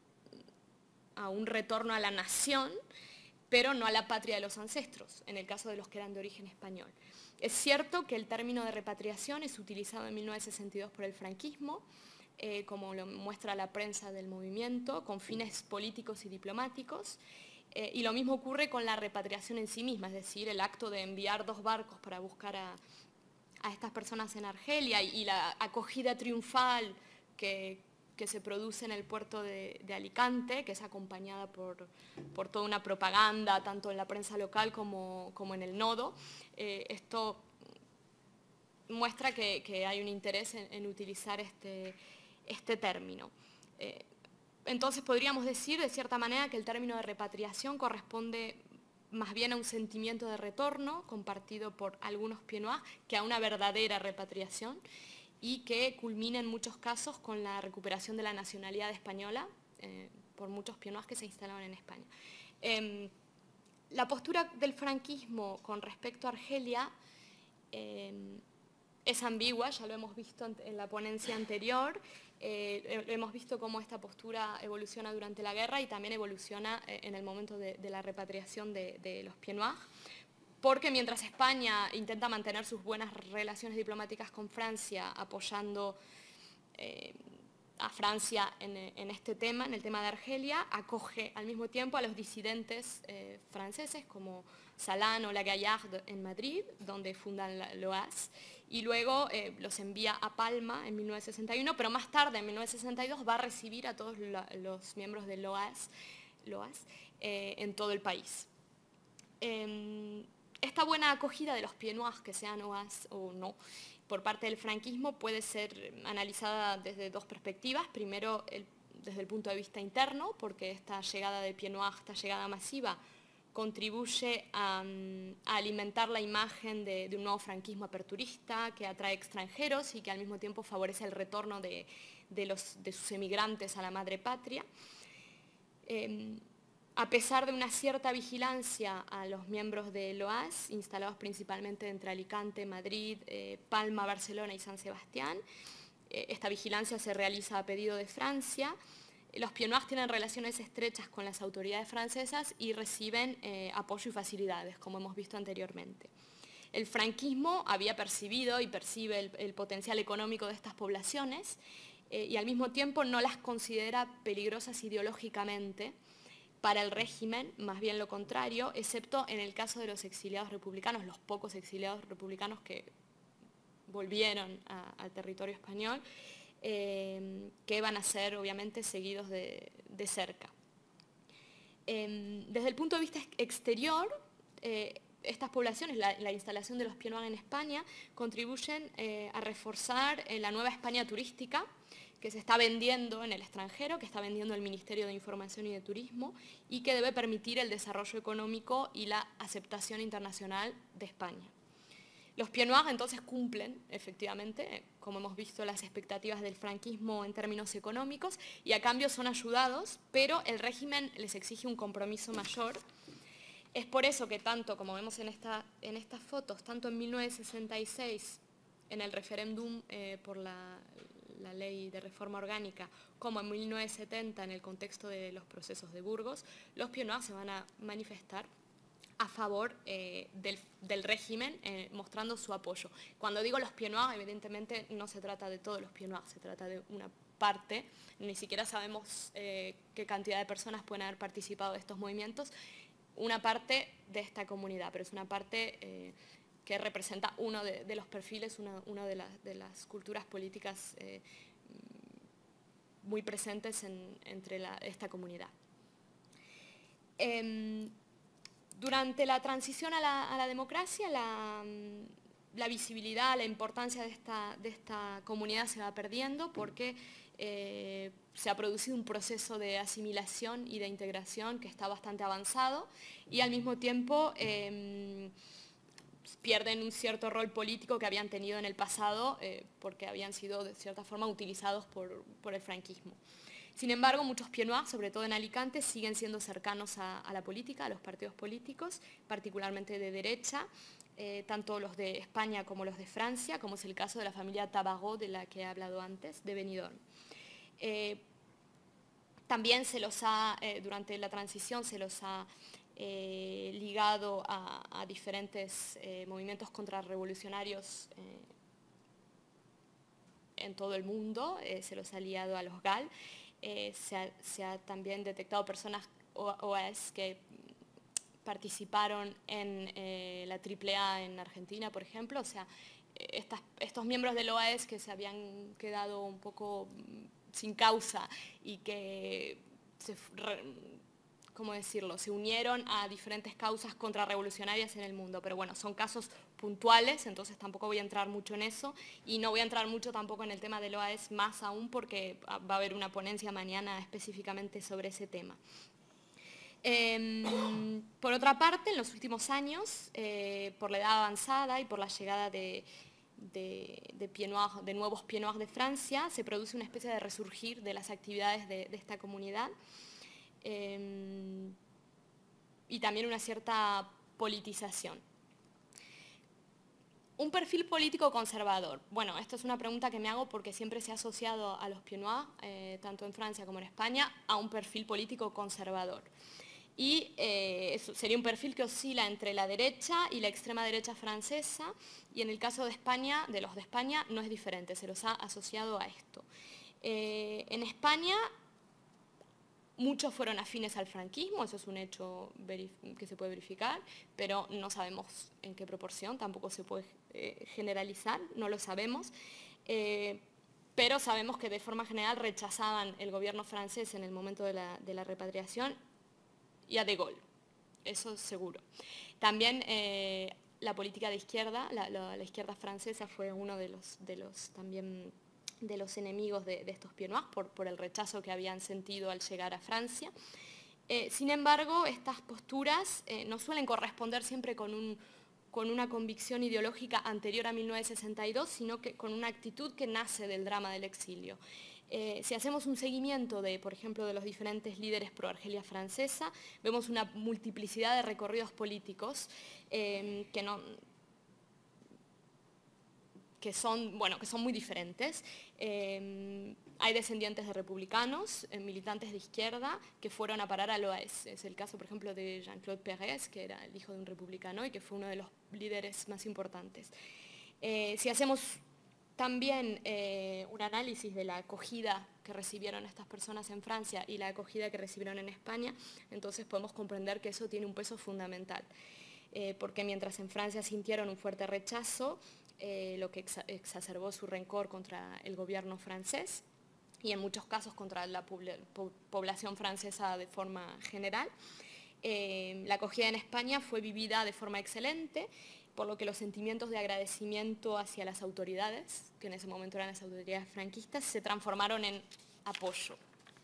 a un retorno a la nación, pero no a la patria de los ancestros, en el caso de los que eran de origen español. Es cierto que el término de repatriación es utilizado en mil novecientos sesenta y dos por el franquismo, eh, como lo muestra la prensa del movimiento, con fines políticos y diplomáticos, eh, y lo mismo ocurre con la repatriación en sí misma, es decir, el acto de enviar dos barcos para buscar a a estas personas en Argelia y, y la acogida triunfal que, que se produce en el puerto de, de Alicante, que es acompañada por, por toda una propaganda, tanto en la prensa local como, como en el nodo. Eh, esto muestra que, que hay un interés en, en utilizar este, este término. Eh, entonces podríamos decir, de cierta manera, que el término de repatriación corresponde más bien a un sentimiento de retorno compartido por algunos pieds noirs que a una verdadera repatriación, y que culmina en muchos casos con la recuperación de la nacionalidad española eh, por muchos pieds noirs que se instalaron en España. Eh, la postura del franquismo con respecto a Argelia eh, es ambigua, ya lo hemos visto en la ponencia anterior. Eh, hemos visto cómo esta postura evoluciona durante la guerra y también evoluciona eh, en el momento de, de la repatriación de, de los pieds noirs, porque mientras España intenta mantener sus buenas relaciones diplomáticas con Francia, apoyando eh, a Francia en, en este tema, en el tema de Argelia, acoge al mismo tiempo a los disidentes eh, franceses como Salan o La Gaillarde en Madrid, donde fundan l'O A S, y luego eh, los envía a Palma en mil novecientos sesenta y uno, pero más tarde, en mil novecientos sesenta y dos, va a recibir a todos la, los miembros del l'O A S, l'O A S eh, en todo el país. Eh, esta buena acogida de los pieds noirs, que sean O A S o no, por parte del franquismo puede ser analizada desde dos perspectivas. Primero, el, desde el punto de vista interno, porque esta llegada de pieds noirs, esta llegada masiva, contribuye a, a alimentar la imagen de, de un nuevo franquismo aperturista que atrae extranjeros y que al mismo tiempo favorece el retorno de, de, los, de sus emigrantes a la madre patria. Eh, a pesar de una cierta vigilancia a los miembros del O A S, instalados principalmente entre Alicante, Madrid, eh, Palma, Barcelona y San Sebastián, eh, esta vigilancia se realiza a pedido de Francia. Los pieds noirs tienen relaciones estrechas con las autoridades francesas y reciben eh, apoyo y facilidades, como hemos visto anteriormente. El franquismo había percibido y percibe el, el potencial económico de estas poblaciones eh, y al mismo tiempo no las considera peligrosas ideológicamente para el régimen, más bien lo contrario, excepto en el caso de los exiliados republicanos, los pocos exiliados republicanos que volvieron a, al territorio español, Eh, que van a ser obviamente seguidos de, de cerca. Eh, desde el punto de vista exterior, eh, estas poblaciones, la, la instalación de los Pieds Noirs en España, contribuyen eh, a reforzar eh, la nueva España turística que se está vendiendo en el extranjero, que está vendiendo el Ministerio de Información y de Turismo y que debe permitir el desarrollo económico y la aceptación internacional de España. Los Pieds Noirs entonces cumplen, efectivamente, como hemos visto, las expectativas del franquismo en términos económicos y a cambio son ayudados, pero el régimen les exige un compromiso mayor. Es por eso que tanto, como vemos en, esta, en estas fotos, tanto en mil novecientos sesenta y seis, en el referéndum eh, por la, la ley de reforma orgánica, como en mil novecientos setenta, en el contexto de los procesos de Burgos, los Pieds Noirs se van a manifestar a favor eh, del, del régimen, eh, mostrando su apoyo. Cuando digo los Pieds Noirs, evidentemente no se trata de todos los Pieds Noirs, se trata de una parte, ni siquiera sabemos eh, qué cantidad de personas pueden haber participado de estos movimientos, una parte de esta comunidad, pero es una parte eh, que representa uno de, de los perfiles, una, una de, la, de las culturas políticas eh, muy presentes en, entre la, esta comunidad. Eh, Durante la transición a la, a la democracia, la, la visibilidad, la importancia de esta, de esta comunidad se va perdiendo porque eh, se ha producido un proceso de asimilación y de integración que está bastante avanzado y al mismo tiempo eh, pierden un cierto rol político que habían tenido en el pasado eh, porque habían sido de cierta forma utilizados por, por el franquismo. Sin embargo, muchos Pieds Noirs, sobre todo en Alicante, siguen siendo cercanos a, a la política, a los partidos políticos, particularmente de derecha, eh, tanto los de España como los de Francia, como es el caso de la familia Tabarot, de la que he hablado antes, de Benidorm. Eh, también se los ha, eh, durante la transición, se los ha eh, ligado a, a diferentes eh, movimientos contrarrevolucionarios eh, en todo el mundo, eh, se los ha ligado a los G A L. Eh, se, ha, se ha también detectado personas O A S que participaron en eh, la triple A en Argentina, por ejemplo, o sea, estas, estos miembros del O A S que se habían quedado un poco sin causa y que, se, ¿cómo decirlo?, se unieron a diferentes causas contrarrevolucionarias en el mundo, pero bueno, son casos puntuales, entonces tampoco voy a entrar mucho en eso y no voy a entrar mucho tampoco en el tema del O A S más aún porque va a haber una ponencia mañana específicamente sobre ese tema. Eh, por otra parte, en los últimos años, eh, por la edad avanzada y por la llegada de, de, de, Pieds Noirs, de nuevos Pieds Noirs de Francia, se produce una especie de resurgir de las actividades de, de esta comunidad eh, y también una cierta politización. Un perfil político conservador. Bueno, esto es una pregunta que me hago porque siempre se ha asociado a los Pieds Noirs, eh, tanto en Francia como en España, a un perfil político conservador. Y eh, eso sería un perfil que oscila entre la derecha y la extrema derecha francesa, y en el caso de España, de los de España, no es diferente, se los ha asociado a esto. Eh, en España, muchos fueron afines al franquismo, eso es un hecho que se puede verificar, pero no sabemos en qué proporción, tampoco se puede eh, generalizar, no lo sabemos. Eh, pero sabemos que de forma general rechazaban el gobierno francés en el momento de la, de la repatriación y a De Gaulle, eso es seguro. También eh, la política de izquierda, la, la, la izquierda francesa fue uno de los, de los también de los enemigos de, de estos Pieds Noirs por, por el rechazo que habían sentido al llegar a Francia. Eh, sin embargo, estas posturas eh, no suelen corresponder siempre con, un, con una convicción ideológica anterior a mil novecientos sesenta y dos, sino que con una actitud que nace del drama del exilio. Eh, si hacemos un seguimiento de, por ejemplo, de los diferentes líderes pro Argelia francesa, vemos una multiplicidad de recorridos políticos eh, que, no, que, son, bueno, que son muy diferentes. Eh, hay descendientes de republicanos, eh, militantes de izquierda, que fueron a parar al O A S. Es el caso, por ejemplo, de Jean-Claude Pérez, que era el hijo de un republicano y que fue uno de los líderes más importantes. Eh, si hacemos también eh, un análisis de la acogida que recibieron estas personas en Francia y la acogida que recibieron en España, entonces podemos comprender que eso tiene un peso fundamental. Eh, porque mientras en Francia sintieron un fuerte rechazo, eh, lo que exa exacerbó su rencor contra el gobierno francés y en muchos casos contra la población francesa de forma general, Eh, la acogida en España fue vivida de forma excelente, por lo que los sentimientos de agradecimiento hacia las autoridades, que en ese momento eran las autoridades franquistas, se transformaron en apoyo.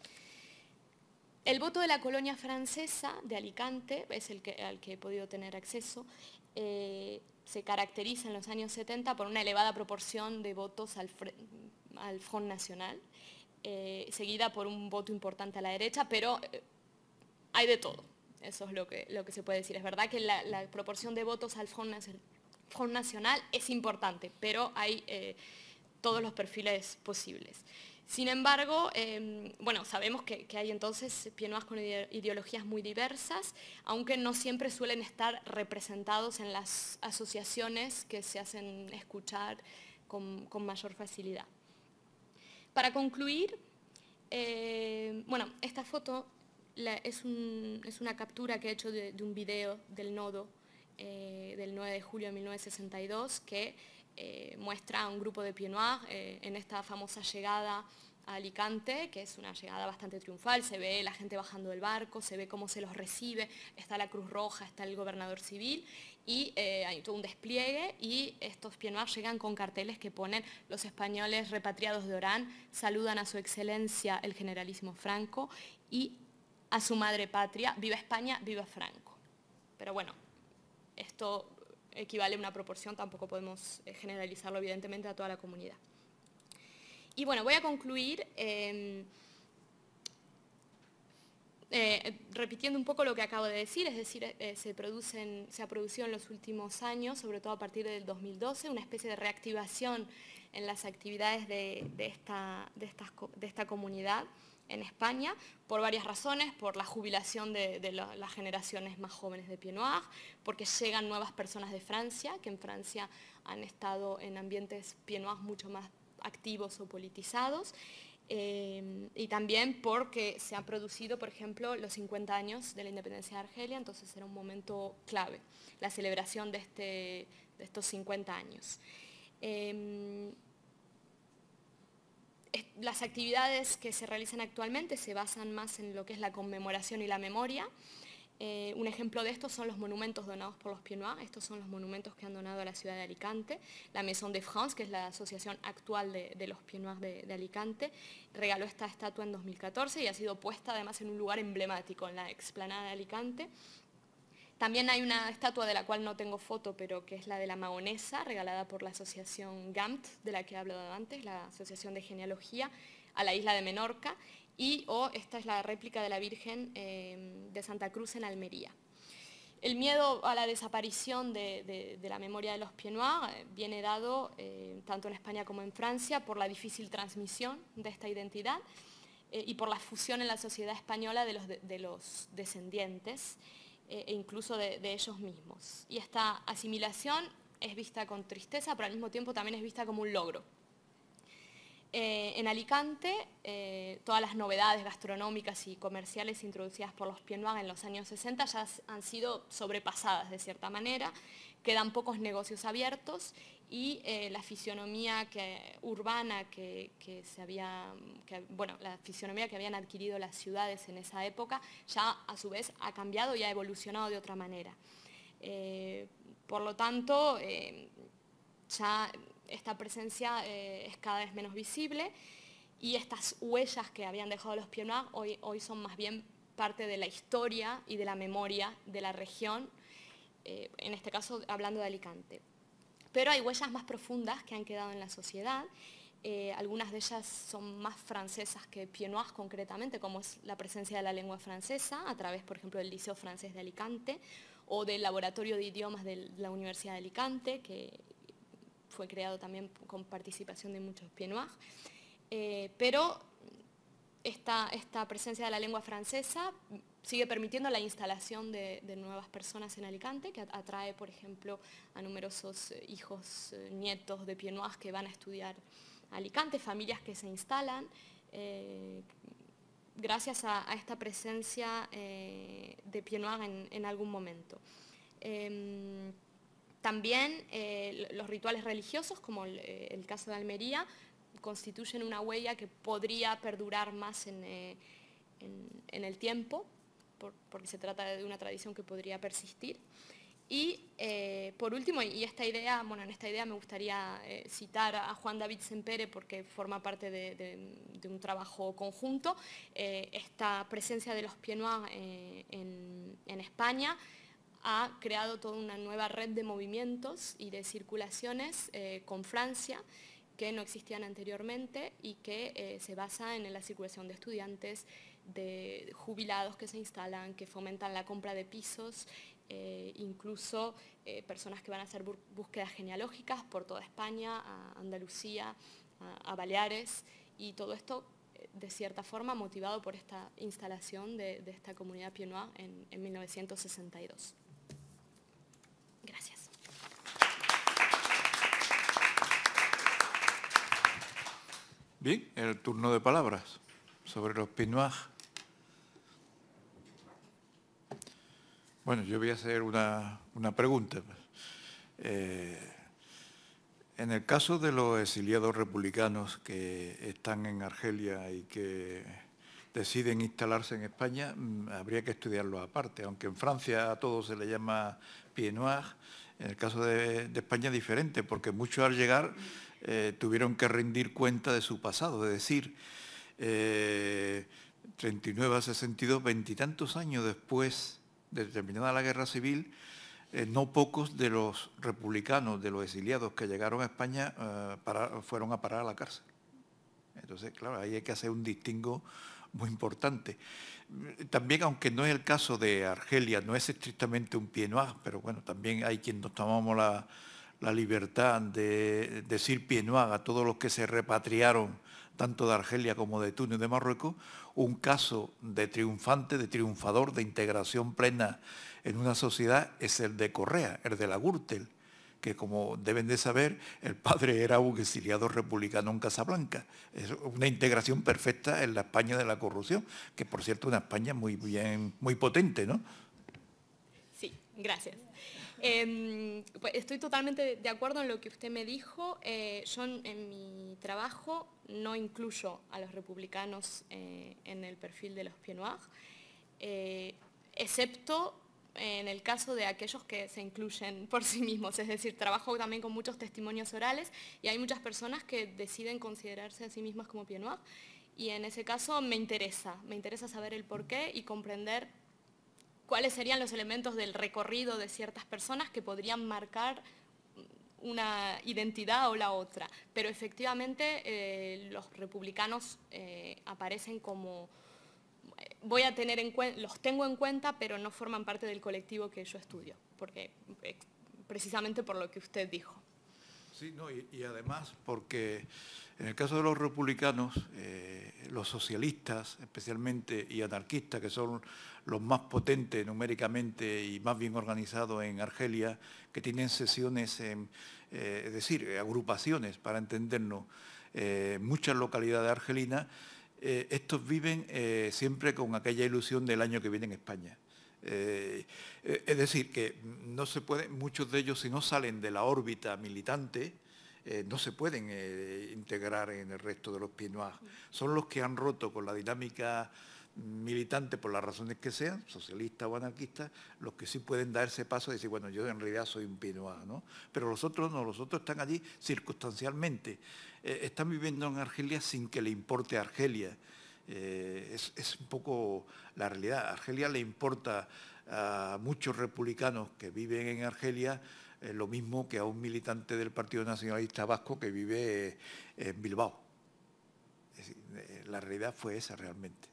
El voto de la colonia francesa de Alicante, es el que, al que he podido tener acceso, eh, se caracteriza en los años setenta por una elevada proporción de votos al, al Front Nacional, eh, seguida por un voto importante a la derecha, pero eh, hay de todo, eso es lo que, lo que se puede decir. Es verdad que la, la proporción de votos al Front, Front Nacional es importante, pero hay eh, todos los perfiles posibles. Sin embargo, eh, bueno, sabemos que, que hay entonces pieds-noirs con ideologías muy diversas, aunque no siempre suelen estar representados en las asociaciones que se hacen escuchar con, con mayor facilidad. Para concluir, eh, bueno, esta foto la, es, un, es una captura que he hecho de, de un video del nodo eh, del nueve de julio de mil novecientos sesenta y dos que Eh, muestra a un grupo de pieds-noirs eh, en esta famosa llegada a Alicante, que es una llegada bastante triunfal. Se ve la gente bajando del barco, se ve cómo se los recibe, está la Cruz Roja, está el gobernador civil y eh, hay todo un despliegue, y estos pieds-noirs llegan con carteles que ponen: los españoles repatriados de Orán saludan a su excelencia el generalísimo Franco y a su madre patria, viva España, viva Franco. Pero bueno, esto equivale a una proporción, tampoco podemos generalizarlo evidentemente a toda la comunidad. Y bueno, voy a concluir eh, eh, repitiendo un poco lo que acabo de decir, es decir, eh, se, producen, se ha producido en los últimos años, sobre todo a partir del dos mil doce, una especie de reactivación en las actividades de, de, esta, de, estas, de esta comunidad en España, por varias razones: por la jubilación de, de la, las generaciones más jóvenes de pieds-noirs, porque llegan nuevas personas de Francia, que en Francia han estado en ambientes pieds-noirs mucho más activos o politizados, eh, y también porque se han producido, por ejemplo, los cincuenta años de la independencia de Argelia, entonces era un momento clave, la celebración de, este, de estos cincuenta años. Eh, Las actividades que se realizan actualmente se basan más en lo que es la conmemoración y la memoria. Eh, un ejemplo de esto son los monumentos donados por los pieds-noirs. Estos son los monumentos que han donado a la ciudad de Alicante. La Maison de France, que es la asociación actual de, de los pieds-noirs de, de Alicante, regaló esta estatua en dos mil catorce y ha sido puesta además en un lugar emblemático, en la explanada de Alicante. También hay una estatua de la cual no tengo foto, pero que es la de la Mahonesa, regalada por la asociación G A M T, de la que he hablado antes, la Asociación de Genealogía, a la isla de Menorca, y o esta es la réplica de la Virgen eh, de Santa Cruz en Almería. El miedo a la desaparición de, de, de la memoria de los pieds-noirs eh, viene dado, eh, tanto en España como en Francia, por la difícil transmisión de esta identidad eh, y por la fusión en la sociedad española de los, de, de los descendientes, e incluso de, de ellos mismos. Y esta asimilación es vista con tristeza, pero al mismo tiempo también es vista como un logro. Eh, en Alicante, eh, todas las novedades gastronómicas y comerciales introducidas por los pieds-noirs en los años sesenta ya han sido sobrepasadas de cierta manera, quedan pocos negocios abiertos y eh, la fisionomía que, urbana que, que se había, que, bueno, la fisionomía que habían adquirido las ciudades en esa época ya a su vez ha cambiado y ha evolucionado de otra manera. Eh, por lo tanto, eh, ya esta presencia eh, es cada vez menos visible y estas huellas que habían dejado los pieds-noirs hoy, hoy son más bien parte de la historia y de la memoria de la región, eh, en este caso hablando de Alicante. Pero hay huellas más profundas que han quedado en la sociedad, eh, algunas de ellas son más francesas que pieds-noirs concretamente, como es la presencia de la lengua francesa, a través, por ejemplo, del Liceo Francés de Alicante, o del Laboratorio de Idiomas de la Universidad de Alicante, que fue creado también con participación de muchos pieds-noirs. Eh, pero esta, esta presencia de la lengua francesa sigue permitiendo la instalación de, de nuevas personas en Alicante, que atrae, por ejemplo, a numerosos hijos, nietos de pieds-noirs que van a estudiar a Alicante, familias que se instalan eh, gracias a, a esta presencia eh, de pieds-noirs en, en algún momento. Eh, también eh, los rituales religiosos, como el, el caso de Almería, constituyen una huella que podría perdurar más en, eh, en, en el tiempo, por, porque se trata de una tradición que podría persistir. Y eh, por último, y esta idea, bueno, en esta idea me gustaría eh, citar a Juan David Sempere porque forma parte de, de, de un trabajo conjunto, eh, esta presencia de los pieds noirs eh, en, en España ha creado toda una nueva red de movimientos y de circulaciones eh, con Francia que no existían anteriormente y que eh, se basa en la circulación de estudiantes, de jubilados que se instalan, que fomentan la compra de pisos, eh, incluso eh, personas que van a hacer búsquedas genealógicas por toda España, a Andalucía, a, a Baleares, y todo esto eh, de cierta forma motivado por esta instalación de, de esta comunidad pieds noirs en, en mil novecientos sesenta y dos. Gracias. Bien, el turno de palabras sobre los pieds noirs. Bueno, yo voy a hacer una, una pregunta. Eh, en el caso de los exiliados republicanos que están en Argelia y que deciden instalarse en España, habría que estudiarlo aparte, aunque en Francia a todos se le llama pieds noirs. En el caso de, de España es diferente, porque muchos al llegar eh, tuvieron que rendir cuenta de su pasado, es decir, eh, treinta y nueve a sesenta y dos, veintitantos años después de terminada la guerra civil, eh, no pocos de los republicanos, de los exiliados que llegaron a España, eh, para, fueron a parar a la cárcel. Entonces, claro, ahí hay que hacer un distingo muy importante. También, aunque no es el caso de Argelia, no es estrictamente un pieds noirs, pero bueno, también hay quien nos tomamos la, la libertad de decir pieds noirs a todos los que se repatriaron, tanto de Argelia como de Túnez y de Marruecos, un caso de triunfante, de triunfador, de integración plena en una sociedad es el de Correa, el de la Gürtel, que como deben de saber, el padre era un exiliado republicano en Casablanca. Es una integración perfecta en la España de la corrupción, que por cierto es una España muy, bien, muy potente, ¿no? Sí, gracias. Eh, pues estoy totalmente de acuerdo en lo que usted me dijo. Eh, yo en, en mi trabajo no incluyo a los republicanos eh, en el perfil de los pieds noirs, eh, excepto en el caso de aquellos que se incluyen por sí mismos, es decir, trabajo también con muchos testimonios orales y hay muchas personas que deciden considerarse a sí mismas como pieds noirs y en ese caso me interesa, me interesa saber el porqué y comprender cuáles serían los elementos del recorrido de ciertas personas que podrían marcar una identidad o la otra. Pero efectivamente eh, los republicanos eh, aparecen como, voy a tener en cuenta, los tengo en cuenta, pero no forman parte del colectivo que yo estudio, porque eh, precisamente por lo que usted dijo. Sí, no, y, y además porque en el caso de los republicanos, eh, los socialistas especialmente y anarquistas, que son los más potentes numéricamente y más bien organizados en Argelia, que tienen sesiones, en, eh, es decir, agrupaciones, para entendernos, eh, muchas localidades argelinas, eh, estos viven eh, siempre con aquella ilusión del año que viene en España. Eh, es decir, que no se puede, muchos de ellos si no salen de la órbita militante, eh, no se pueden eh, integrar en el resto de los pieds noirs. Son los que han roto con la dinámica militante por las razones que sean, socialistas o anarquistas, los que sí pueden dar ese paso y decir, bueno, yo en realidad soy un pieds noirs, ¿no? Pero los otros no, los otros están allí circunstancialmente. Eh, están viviendo en Argelia sin que le importe a Argelia. Eh, es, es un poco la realidad. A Argelia le importa a muchos republicanos que viven en Argelia eh, lo mismo que a un militante del Partido Nacionalista Vasco que vive eh, en Bilbao. Es decir, eh, la realidad fue esa realmente.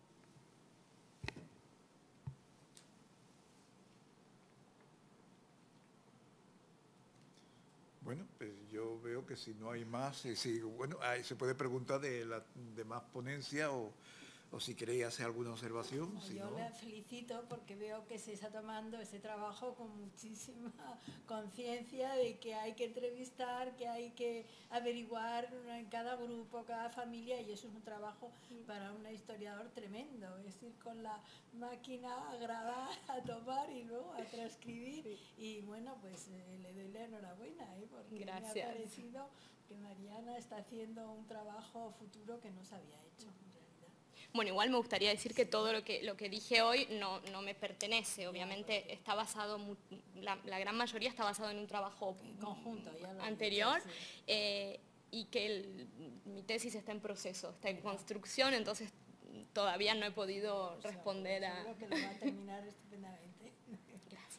Bueno, pues yo veo que si no hay más, eh, si, bueno, ahí se puede preguntar de la demás ponencia o, o si queréis hacer alguna observación. No, si yo no... le felicito porque veo que se está tomando ese trabajo con muchísima conciencia de que hay que entrevistar, que hay que averiguar en cada grupo, cada familia, y eso es un trabajo para un historiador tremendo, es ir con la máquina a grabar, a tomar y luego a transcribir. Sí. Y bueno, pues eh, le doy la enhorabuena, ¿eh? Porque Gracias. Me ha parecido que Mariana está haciendo un trabajo futuro que no se había hecho. Bueno, igual me gustaría decir que todo lo que, lo que dije hoy no, no me pertenece, obviamente está basado, la, la gran mayoría está basado en un trabajo conjunto, ya lo anterior, dicho, sí. eh, y que el, mi tesis está en proceso, está en construcción, entonces todavía no he podido responder a... Seguro que lo va a terminar estupendamente. Gracias.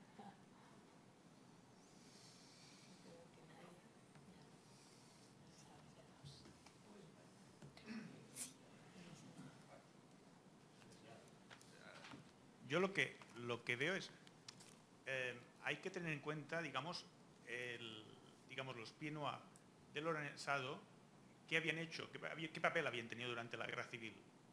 Yo lo que, lo que veo es, eh, hay que tener en cuenta, digamos, el, digamos los pieds noirs del organizado, qué habían hecho, qué, qué papel habían tenido durante la guerra civil.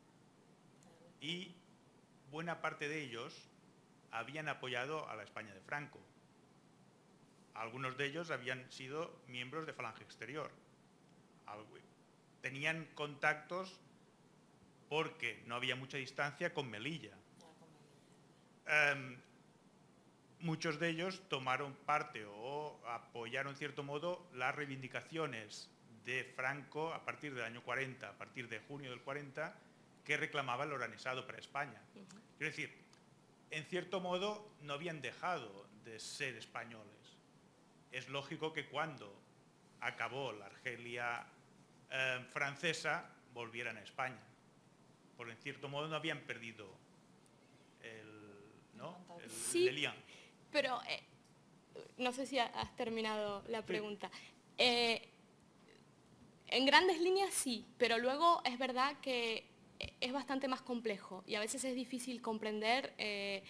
Y buena parte de ellos habían apoyado a la España de Franco. Algunos de ellos habían sido miembros de Falange Exterior. Tenían contactos porque no había mucha distancia con Melilla. Um, muchos de ellos tomaron parte o apoyaron en cierto modo las reivindicaciones de Franco a partir del año cuarenta, a partir de junio del cuarenta, que reclamaba el organizado para España. Uh-huh. Quiero decir, en cierto modo no habían dejado de ser españoles. Es lógico que cuando acabó la Argelia eh, francesa volvieran a España, porque en cierto modo no habían perdido el ¿no? El, sí, el pero eh, no sé si has terminado la pregunta. Sí. Eh, en grandes líneas sí, pero luego es verdad que es bastante más complejo y a veces es difícil comprender eh,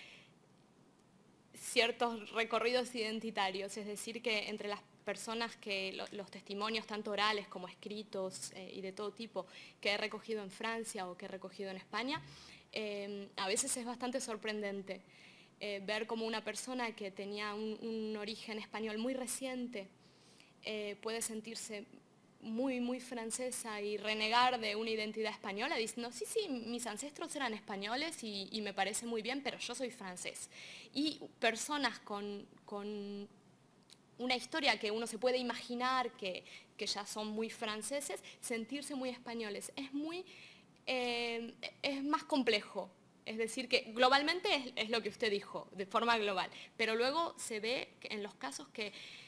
ciertos recorridos identitarios, es decir, que entre las personas que lo, los testimonios tanto orales como escritos eh, y de todo tipo que he recogido en Francia o que he recogido en España, Eh, a veces es bastante sorprendente eh, ver cómo una persona que tenía un, un origen español muy reciente eh, puede sentirse muy, muy francesa y renegar de una identidad española diciendo, sí, sí, mis ancestros eran españoles y, y me parece muy bien, pero yo soy francés. Y personas con, con una historia que uno se puede imaginar que, que ya son muy franceses, sentirse muy españoles. Es muy... Eh, es más complejo, es decir, que globalmente es, es lo que usted dijo, de forma global, pero luego se ve en los casos que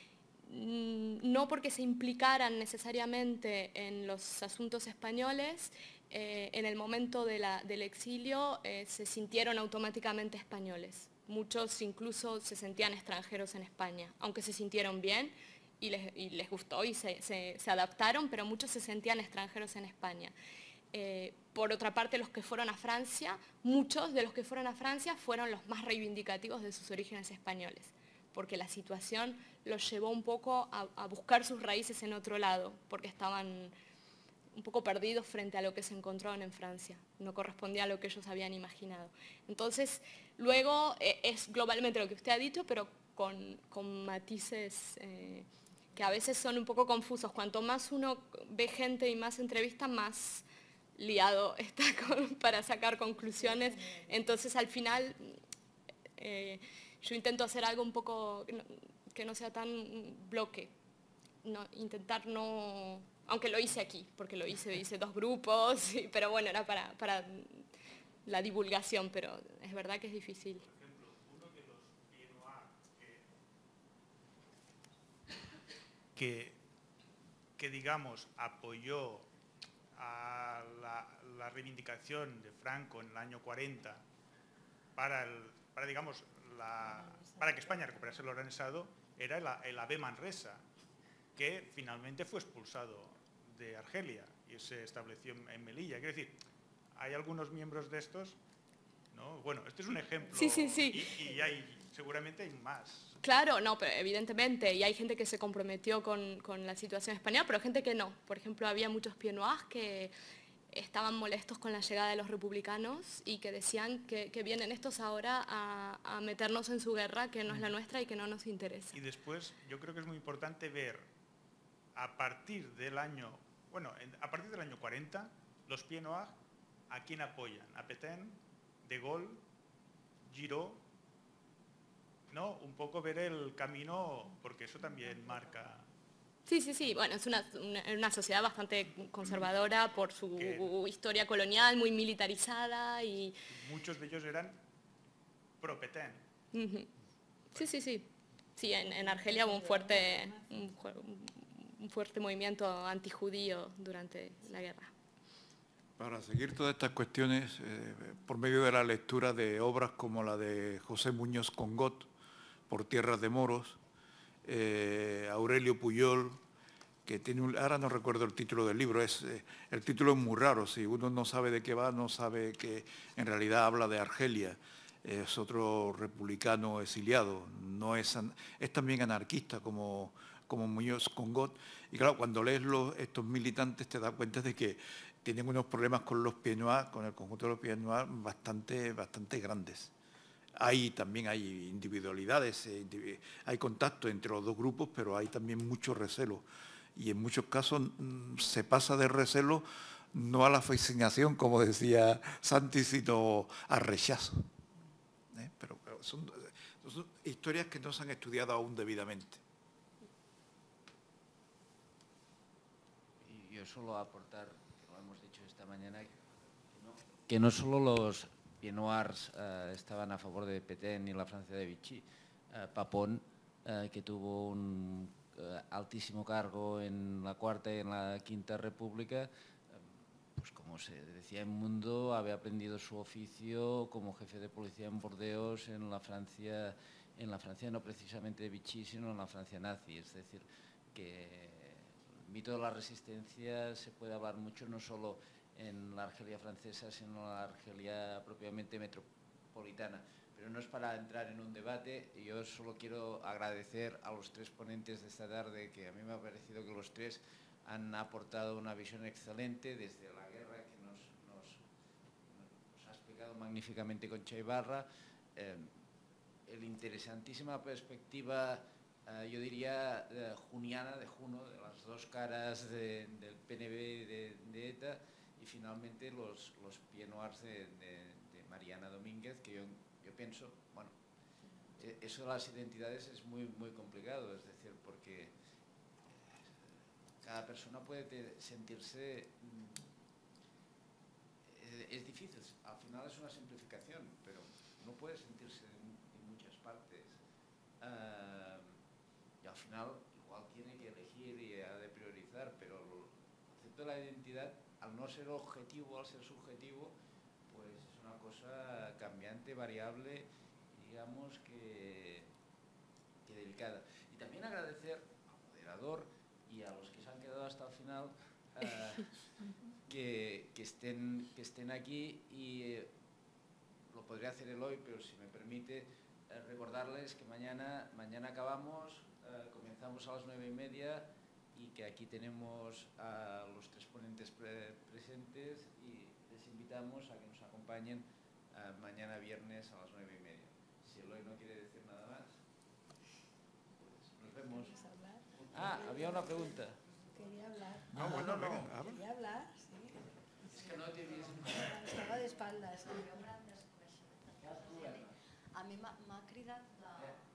mmm, no porque se implicaran necesariamente en los asuntos españoles, eh, en el momento de la, del exilio eh, se sintieron automáticamente españoles. Muchos incluso se sentían extranjeros en España, aunque se sintieron bien y les, y les gustó y se, se, se adaptaron, pero muchos se sentían extranjeros en España. Eh, por otra parte, los que fueron a Francia, muchos de los que fueron a Francia fueron los más reivindicativos de sus orígenes españoles, porque la situación los llevó un poco a, a buscar sus raíces en otro lado, porque estaban un poco perdidos frente a lo que se encontraron en Francia, no correspondía a lo que ellos habían imaginado. Entonces, luego eh, es globalmente lo que usted ha dicho, pero con, con matices eh, que a veces son un poco confusos. Cuanto más uno ve gente y más entrevista, más liado está con, para sacar conclusiones. Entonces al final eh, yo intento hacer algo un poco que no sea tan bloque, no, intentar no, aunque lo hice aquí, porque lo hice, hice dos grupos, y, pero bueno, era para, para la divulgación, pero es verdad que es difícil. Por ejemplo, uno de los pieds noirs que, que, que digamos apoyó a la, la reivindicación de Franco en el año cuarenta para, el, para, digamos, la, para que España recuperase el organizado era el, el A B Manresa, que finalmente fue expulsado de Argelia y se estableció en Melilla. Quiero decir, hay algunos miembros de estos, ¿no? Bueno, este es un ejemplo. Sí, sí, sí. Y, y hay, seguramente hay más. Claro, no, pero evidentemente, y hay gente que se comprometió con, con la situación española, pero gente que no. Por ejemplo, había muchos pieds noirs que estaban molestos con la llegada de los republicanos y que decían que, que vienen estos ahora a, a meternos en su guerra, que no es la nuestra y que no nos interesa. Y después, yo creo que es muy importante ver, a partir del año, bueno, a partir del año cuarenta, los pieds noirs, ¿a quién apoyan? A Pétain, De Gaulle, Giraud, ¿no? Un poco ver el camino, porque eso también marca Sí, sí, sí. Bueno, es una, una, una sociedad bastante conservadora por su que, historia colonial, muy militarizada y... Muchos de ellos eran pro-Petén. Uh-huh. Sí, sí, sí. Sí, en, en Argelia hubo un fuerte, un, un fuerte movimiento antijudío durante la guerra. Para seguir todas estas cuestiones, eh, por medio de la lectura de obras como la de José Muñoz Congot, Por tierras de moros, eh, Aurelio Puyol, que tiene un, ahora no recuerdo el título del libro, es, eh, el título es muy raro, si uno no sabe de qué va, no sabe que en realidad habla de Argelia, es otro republicano exiliado, no es, es también anarquista como, como Muñoz Congot, y claro, cuando lees los, estos militantes te das cuenta de que tienen unos problemas con los pieds noirs, con el conjunto de los pieds noirs bastante, bastante grandes. Hay, también hay individualidades, hay contacto entre los dos grupos, pero hay también mucho recelo. Y en muchos casos mmm, se pasa de recelo no a la fascinación, como decía Santi, sino al rechazo. ¿Eh? Pero, pero son, son historias que no se han estudiado aún debidamente. Y yo solo aportar, que lo hemos dicho esta mañana, que no, que no solo los pieds noirs eh, estaban a favor de Petén y la Francia de Vichy. Eh, Papon, eh, que tuvo un eh, altísimo cargo en la Cuarta y en la Quinta República, eh, pues como se decía en Mundo, había aprendido su oficio como jefe de policía en Burdeos en la Francia, en la Francia no precisamente de Vichy, sino en la Francia nazi. Es decir, que el mito de la resistencia se puede hablar mucho, no solo en la Argelia francesa, sino en la Argelia propiamente metropolitana. Pero no es para entrar en un debate, yo solo quiero agradecer a los tres ponentes de esta tarde, que a mí me ha parecido que los tres han aportado una visión excelente desde la guerra que nos, nos, nos ha explicado magníficamente Concha Ibarra, eh, el interesantísima perspectiva, eh, yo diría, eh, juniana de Juno, de las dos caras de, del P N V y de, de ETA, y finalmente los, los pieds noirs de, de, de Mariana Domínguez, que yo, yo pienso, bueno, eso de las identidades es muy, muy complicado, es decir, porque cada persona puede sentirse, es, es difícil, al final es una simplificación, pero no puede sentirse en, en muchas partes. Uh, y al final igual tiene que elegir y ha de priorizar, pero el concepto de la identidad, al no ser objetivo, al ser subjetivo, pues es una cosa cambiante, variable, digamos que, que delicada. Y también agradecer al moderador y a los que se han quedado hasta el final uh, que, que, estén, que estén aquí, y eh, lo podría hacer el hoy, pero si me permite eh, recordarles que mañana, mañana acabamos, eh, comenzamos a las nueve y media, y que aquí tenemos a los tres ponentes pre presentes, y les invitamos a que nos acompañen uh, mañana viernes a las nueve y media. Si Eloy no quiere decir nada más, pues nos vemos. Ah, había una pregunta. Quería hablar. No, ah, bueno, no, venga, no. habla. Quería hablar, sí. Es que no te he visto. Estava d'espaldes. Sí. A mi m'ha cridat la...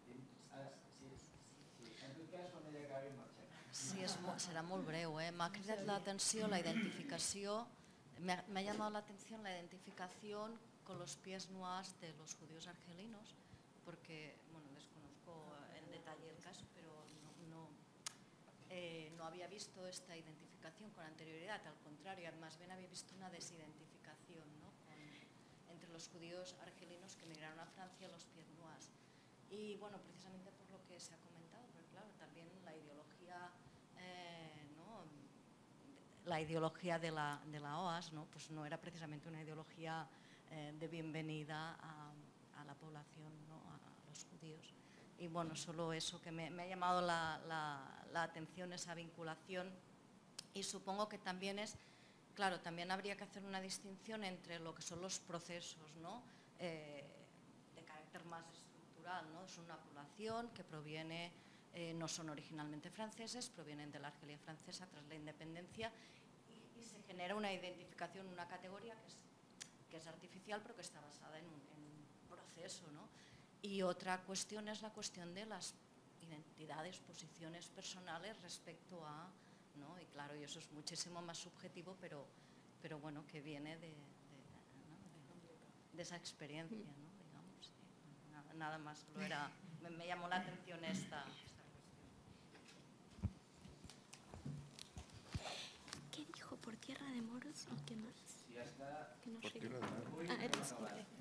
Sí, és, serà molt breu, eh? M'ha cridat l'atenció la identificació, me ha llamado la atención la identificación con los pies noirs de los judíos argelinos, porque, bueno, desconozco en detalle el caso, pero no, no, eh, no había visto esta identificación con anterioridad, al contrario, más bien había visto una desidentificación, ¿no? Con, entre los judíos argelinos que emigraron a Francia, los pieds noirs. Y bueno, precisamente por lo que se ha comentado, porque claro, también la ideología, eh, ¿no? la ideología de la, de la O A S, ¿no? Pues no era precisamente una ideología eh, de bienvenida a, a la población, ¿no? a, a los judíos. Y bueno, solo eso, que me, me ha llamado la, la, la atención, esa vinculación, y supongo que también es, claro, también habría que hacer una distinción entre lo que son los procesos, ¿no? Eh, de carácter más estructural, ¿no? Es una población que proviene, eh, no son originalmente franceses, provienen de la Argelia francesa tras la independencia, y, y se genera una identificación, una categoría que es, que es artificial, pero que está basada en un, en un proceso, ¿no? Y otra cuestión es la cuestión de las identidades, posiciones personales respecto a, ¿no? Y claro, y eso es muchísimo más subjetivo, pero, pero bueno, que viene de, de, ¿no? de, de esa experiencia, ¿no? Digamos, sí. nada, nada más, lo era, me, me llamó la atención esta, esta cuestión. ¿Qué dijo? ¿Por tierra de moros y qué más? Ya está. Que no Por sé. tierra de moros. Ah, era así, vale.